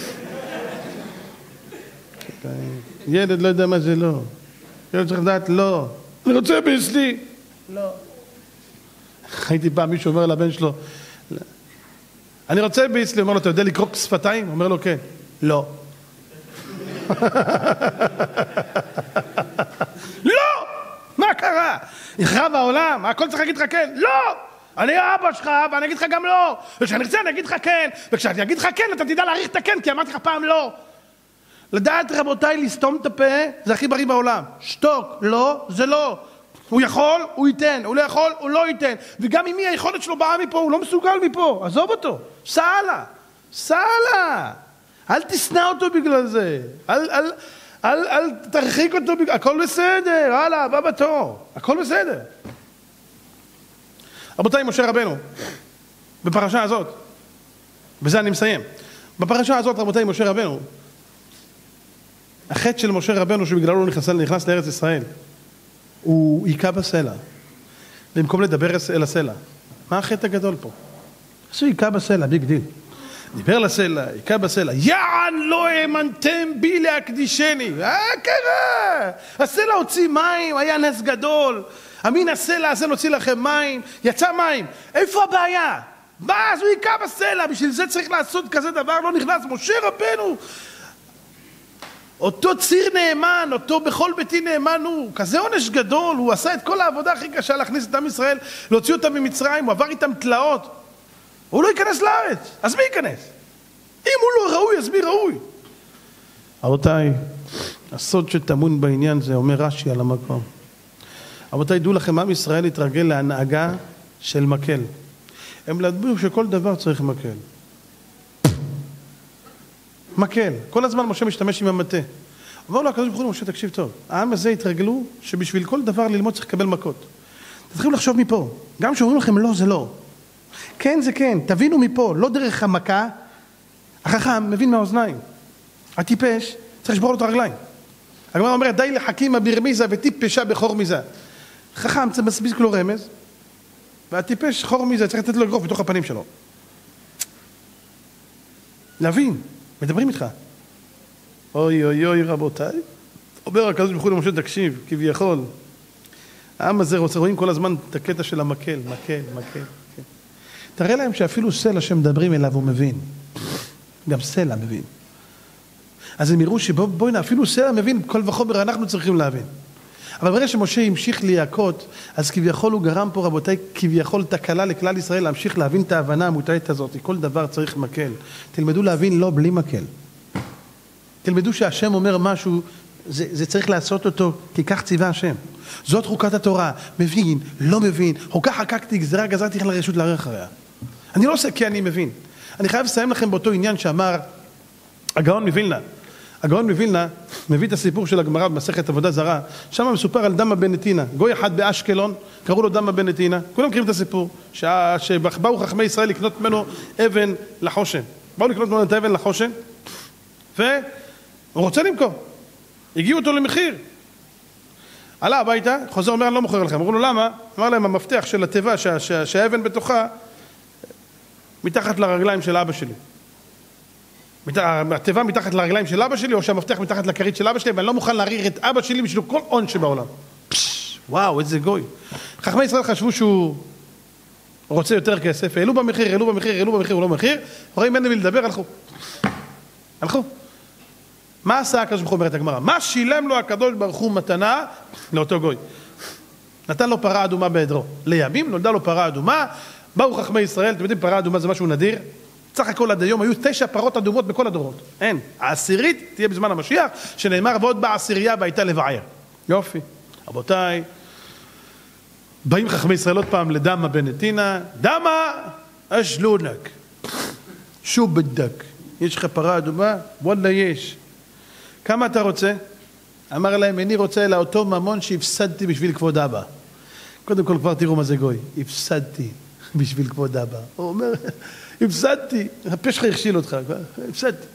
ילד לא יודע מה זה לא. ילד צריך לדעת לא. אני רוצה ביסלי. לא. הייתי פעם מישהו אומר לבן שלו, אני רוצה ביסלי, אומר לו, אתה יודע לקרוא שפתיים? אומר לו, כן. לא. לא! מה קרה? נחרב העולם, הכל צריך להגיד לך כן. לא! אני אבא שלך, ואני אגיד לך גם לא. וכשאני ארצה אני אגיד לך כן, וכשאני אגיד לך כן אתה תדע להעריך את הכן, כי אמרתי לך פעם לא. לדעת רבותיי, לסתום את הפה, זה הכי בריא בעולם. שתוק, לא, זה לא. הוא יכול, הוא ייתן, הוא לא יכול, הוא לא ייתן. וגם אם היכולת שלו באה מפה, הוא לא מסוגל מפה, עזוב אותו, סע הלאה. סעלה. אל תשנא אותו בגלל זה. אל תרחיק אותו, הכל בסדר, הלאה, הבא בתור, הכל בסדר. רבותיי, משה רבנו, בפרשה הזאת, בזה אני מסיים, בפרשה הזאת, רבותיי, משה רבנו, החטא של משה רבנו שבגללו הוא נכנס לארץ ישראל, הוא היכה בסלע, במקום לדבר אל הסלע. מה החטא הגדול פה? אז הוא היכה בסלע, ביג דיל. דיבר לסלע, היכה בסלע, יען לא האמנתם בי להקדישני. קרה? הסלע הוציא מים, היה נס גדול. אמין הסלע הזה נוציא לכם מים, יצא מים. איפה הבעיה? מה? אז הוא היכה בסלע, בשביל זה צריך לעשות כזה דבר, לא נכנס. משה רבנו, אותו ציר נאמן, אותו בכל ביתי נאמן הוא, כזה עונש גדול, הוא עשה את כל העבודה הכי קשה להכניס את עם ישראל, להוציא אותם ממצרים, הוא עבר איתם תלאות. הוא לא ייכנס לארץ, אז מי ייכנס? אם הוא לא ראוי, אז מי ראוי? רבותיי, הסוד שטמון בעניין זה אומר רש"י על המקום. רבותיי, דעו לכם, עם ישראל התרגל להנהגה של מקל. הם למדו שכל דבר צריך מקל. מקל. כל הזמן משה משתמש עם המטה. אומר לו הקדוש ברוך הוא, משה, תקשיב טוב. העם הזה התרגלו שבשביל כל דבר ללמוד צריך לקבל מכות. תתחילו לחשוב מפה. גם שאומרים לכם לא, זה לא. כן זה כן, תבינו מפה, לא דרך המכה. החכם מבין מהאוזניים. הטיפש צריך לשבור לו את הרגליים. הגמרא אומרת, די לחכימא ברמיזא וטיפשה בחור מיזה. חכם צריך מספיק לו רמז, והטיפש חור מיזה צריך לתת לו אגרוף בתוך הפנים שלו. להבין, מדברים איתך. אוי אוי אוי רבותיי, אומר הקדוש ברוך הוא למשה, תקשיב, כביכול. העם הזה רוצה, רואים כל הזמן את הקטע של המקל, מקל. תראה להם שאפילו סלע שמדברים אליו הוא מבין. גם סלע מבין. אז הם יראו שבואי, אפילו סלע מבין, כל וחומר אנחנו צריכים להבין. אבל ברגע שמשה המשיך להיעקות, אז כביכול הוא גרם פה, רבותיי, כביכול תקלה לכלל ישראל, להמשיך להבין את ההבנה המוטעית הזאת. כל דבר צריך מקל. תלמדו להבין לא בלי מקל. תלמדו שהשם אומר משהו, זה צריך לעשות אותו, כי כך ציווה השם. זאת חוקת התורה. מבין, לא מבין, חוקה חקקתי, גזרה גזרתי לך לרשות לערער אחריה. אני לא עושה כי אני מבין. אני חייב לסיים לכם באותו עניין שאמר הגאון מווילנה. הגאון מווילנה מביא את הסיפור של הגמרא במסכת עבודה זרה, שם מסופר על דמה בן נתינה, גוי אחד באשקלון, קראו לו דמה בן נתינה, כולם מכירים את הסיפור, שבאו חכמי ישראל לקנות ממנו אבן לחושן, באו לקנות ממנו את האבן לחושן, והוא רוצה למכור, הגיעו אותו למחיר, עלה הביתה, חוזר אומר, אני לא מוכר לכם, אמרו לו למה? אמר להם, המפתח של התיבה שהאבן בתוכה, מתחת לרגליים של אבא שלי. התיבה מתחת לרגליים של אבא שלי, או שהמפתח מתחת לכרית של אבא שלי, ואני לא מוכן להעריך את אבא שלי בשביל כל עון שבעולם. וואו, איזה גוי. חכמי ישראל חשבו שהוא רוצה יותר כסף, העלו במחיר, הוא לא מחיר, רואים אין למי לדבר, הלכו. מה עשה הקדוש ברוך הוא, אומרת הגמרא? מה שילם לו הקדוש ברוך הוא מתנה לאותו גוי? נתן לו פרה אדומה בעדרו. לימים נולדה לו פרה אדומה, באו חכמי ישראל, אתם יודעים, פרה אדומה זה משהו נדיר, סך הכל עד היום היו 9 פרות אדומות בכל הדורות. אין. העשירית תהיה בזמן המשיח, שנאמר ועוד בעשירייה והייתה לבער. יופי. רבותיי, באים חכמי ישראל עוד פעם לדמה בן נתינה, דמה אשלונק. שו בדק. יש לך פרה אדומה? וואלה יש. כמה אתה רוצה? אמר להם, אני רוצה אלא אותו ממון שהפסדתי בשביל כבוד אבא. קודם כל כבר תראו מה זה גוי. הפסדתי בשביל כבוד אבא. הוא אומר, הפסדתי. הפה שלך הכשיל אותך. הפסדתי.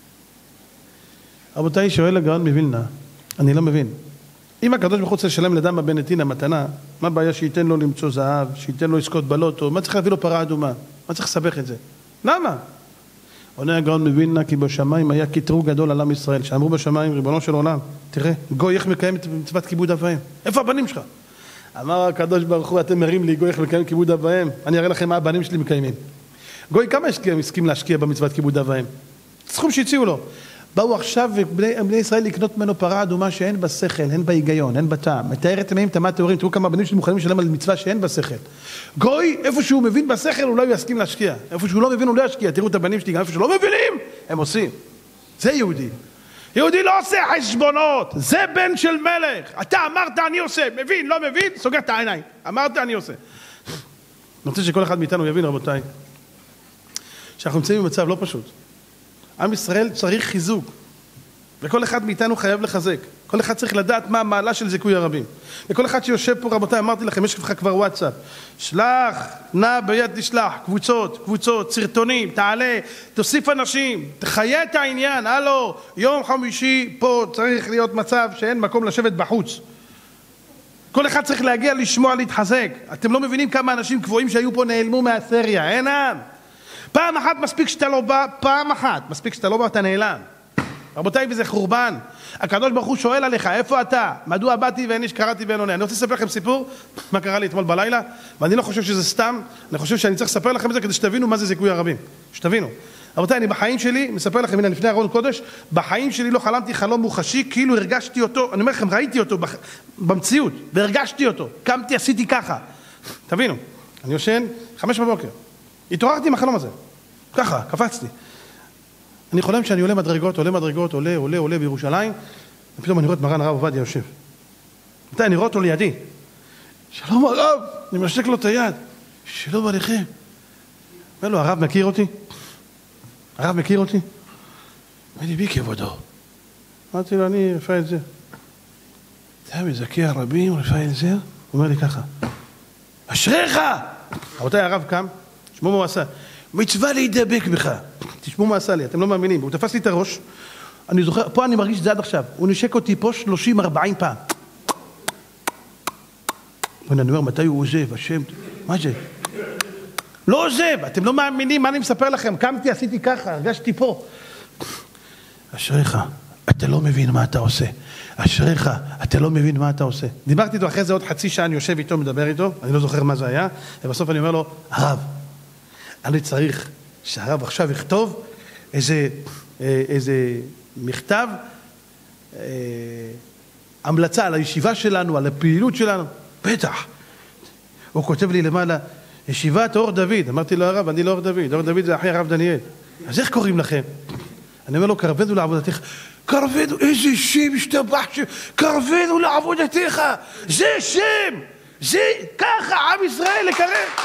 רבותיי, שואל הגאון מווילנה, אני לא מבין. אם הקדוש ברוך הוא רוצה לשלם לדמה בן נתינה מתנה, מה הבעיה שייתן לו למצוא זהב, שייתן לו לזכות בלוטו, מה צריך להביא לו פרה אדומה? מה צריך לסבך את זה? למה? עונה הגאון מווילנה, כי בשמיים היה קטרוג גדול על עם ישראל, שאמרו בשמיים, ריבונו של עולם, תראה, גוי איך מקיים את מצוות כיבוד אב ואם? איפה הבנים שלך? אמר הקדוש ברוך הוא, אתם מרים לי, גוי איך מקיים כיבוד אב ואם? אני אראה לכם מה הבנים שלי מקיימים. גוי כמה הסכים להשקיע במצוות כיבוד אב ואם? סכום שהציעו לו. באו עכשיו בני ישראל לקנות ממנו פרה אדומה שאין בה שכל, אין בה היגיון, אין בה טעם. מתארת ימים תמת תיאורים, תראו כמה בנים שלי מוכנים לשלם על מצווה שאין בה שכל. גוי, איפה שהוא מבין בשכל, אולי הוא יסכים להשקיע. איפה שהוא לא מבין, הוא לא ישקיע. תראו את הבנים שלי, גם איפה שלא מבינים, הם עושים. זה יהודי. יהודי לא עושה חשבונות, זה בן של מלך. אתה אמרת, אני עושה. מבין, לא מבין, סוגר את העיניים. אמרת, אני עושה. אני רוצה שכל אחד מאיתנו יבין, רבותיי, שאנחנו נמצאים במצב לא פשוט. עם ישראל צריך חיזוק, וכל אחד מאיתנו חייב לחזק. כל אחד צריך לדעת מה המעלה של זיכוי הרבים. וכל אחד שיושב פה, רבותיי, אמרתי לכם, יש לך כבר וואטסאפ. שלח, נע ביד תשלח, קבוצות, סרטונים, תעלה, תוסיף אנשים, תחיה את העניין. הלו, יום חמישי פה צריך להיות מצב שאין מקום לשבת בחוץ. כל אחד צריך להגיע לשמוע, להתחזק. אתם לא מבינים כמה אנשים קבועים שהיו פה נעלמו מהסריה, אינם. פעם אחת מספיק שאתה לא בא, מספיק שאתה לא בא, אתה נעלם. רבותיי, וזה חורבן. הקדוש ברוך הוא שואל עליך, איפה אתה? מדוע באתי ואין איש קראתי ואין עונה? אני רוצה לספר לכם סיפור, מה קרה לי אתמול בלילה, ואני לא חושב שזה סתם, אני חושב שאני צריך לספר לכם את זה כדי שתבינו מה זה זיכוי הרבים. שתבינו. רבותיי, אני בחיים שלי, מספר לכם, הנה לפני ארון קודש, בחיים שלי לא חלמתי חלום מוחשי, כאילו הרגשתי אותו, אני אומר לכם, ראיתי אותו במציאות, והרגשתי אותו. קמתי, עשיתי ככה. תבינו, אני יושן 5 בבוקר. התעוררתי עם החלום הזה. ככה, קפצתי. אני חולם שאני עולה מדרגות, עולה בירושלים, ופתאום אני רואה את מרן הרב עובדיה יושב. מתי אני רואה אותו לידי. שלום הרב, אני משק לו את היד. שלום עליכם. אומר לו, הרב מכיר אותי? הרב מכיר אותי? אמר לי, בי כבודו. אמרתי לו, אני רפאל זר. אתה מזכה הרבים, רפאל זר? הוא אומר לי ככה, אשריך! רבותיי, הרב קם, תשמעו מה הוא עשה. מצווה להידבק בך. תשמעו מה עשה לי, אתם לא מאמינים. הוא תפס לי את הראש, אני זוכר, פה אני מרגיש את זה עד עכשיו. הוא נשק אותי פה 30-40 פעם. ואני אומר, מתי הוא עוזב? השם, מה זה? לא עוזב, אתם לא מאמינים מה אני מספר לכם. קמתי, עשיתי ככה, הרגשתי פה. אשריך, אתה לא מבין מה אתה עושה. אשריך, אתה לא מבין מה אתה עושה. דיברתי איתו אחרי זה עוד חצי שעה, אני יושב איתו, מדבר איתו, אני לא זוכר מה זה היה, ובסוף אני אומר לו, הרב, אני צריך שהרב עכשיו יכתוב איזה מכתב, המלצה על הישיבה שלנו, על הפעילות שלנו. בטח. הוא כותב לי למעלה, ישיבת אור דוד. אמרתי לו, הרב, אני לא אור דוד. אור דוד זה אחי הרב דניאל. אז איך קוראים לכם? אני אומר לו, קרבנו לעבודתך. קרבנו, איזה שם השתבח, קרבנו לעבודתך. זה שם. זה ככה, עם ישראל לקרב.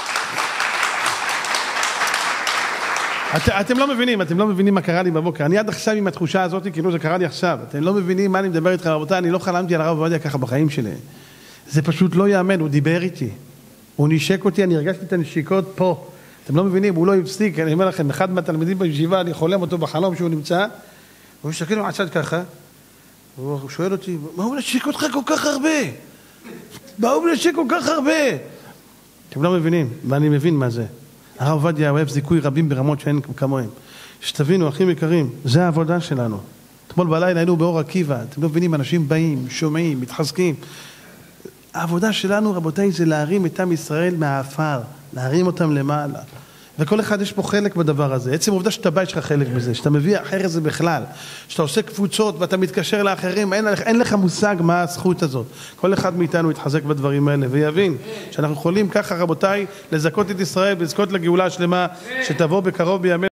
אתם לא מבינים מה קרה לי בבוקר. אני עד עכשיו עם התחושה הזאת, כאילו זה קרה לי עכשיו. אתם לא מבינים מה אני מדבר איתך, רבותיי, אני לא חלמתי על הרב עובדיה ככה בחיים שלי. זה פשוט לא יאמן, הוא דיבר איתי. הוא נשק אותי, אני הרגשתי את הנשיקות פה. אתם לא מבינים, הוא לא הפסיק, אני אומר לכם, אחד מהתלמידים בישיבה, אני חולם אותו בחלום שהוא נמצא, הוא משקל לו עצד ככה, הוא שואל אותי, מה הוא נשק אותך כל כך הרבה? מה הוא נשק כל כך הרבה? אתם לא מבינים, ואני מבין מה זה. הרב עובדיה אוהב זיכוי רבים ברמות שאין כמוהם. שתבינו, אחים יקרים, זה העבודה שלנו. אתמול בלילה היינו באור עקיבא, אתם לא מבינים, אנשים באים, שומעים, מתחזקים. העבודה שלנו, רבותיי, זה להרים את עם ישראל מהאפר, להרים אותם למעלה. וכל אחד יש פה חלק בדבר הזה. עצם העובדה שאתה בא, יש לך חלק בזה, שאתה מביא אחר זה בכלל, שאתה עושה קבוצות ואתה מתקשר לאחרים, אין לך מושג מה הזכות הזאת. כל אחד מאיתנו יתחזק בדברים האלה ויבין שאנחנו יכולים ככה, רבותיי, לזכות את ישראל ולזכות לגאולה השלמה שתבוא בקרוב בימינו.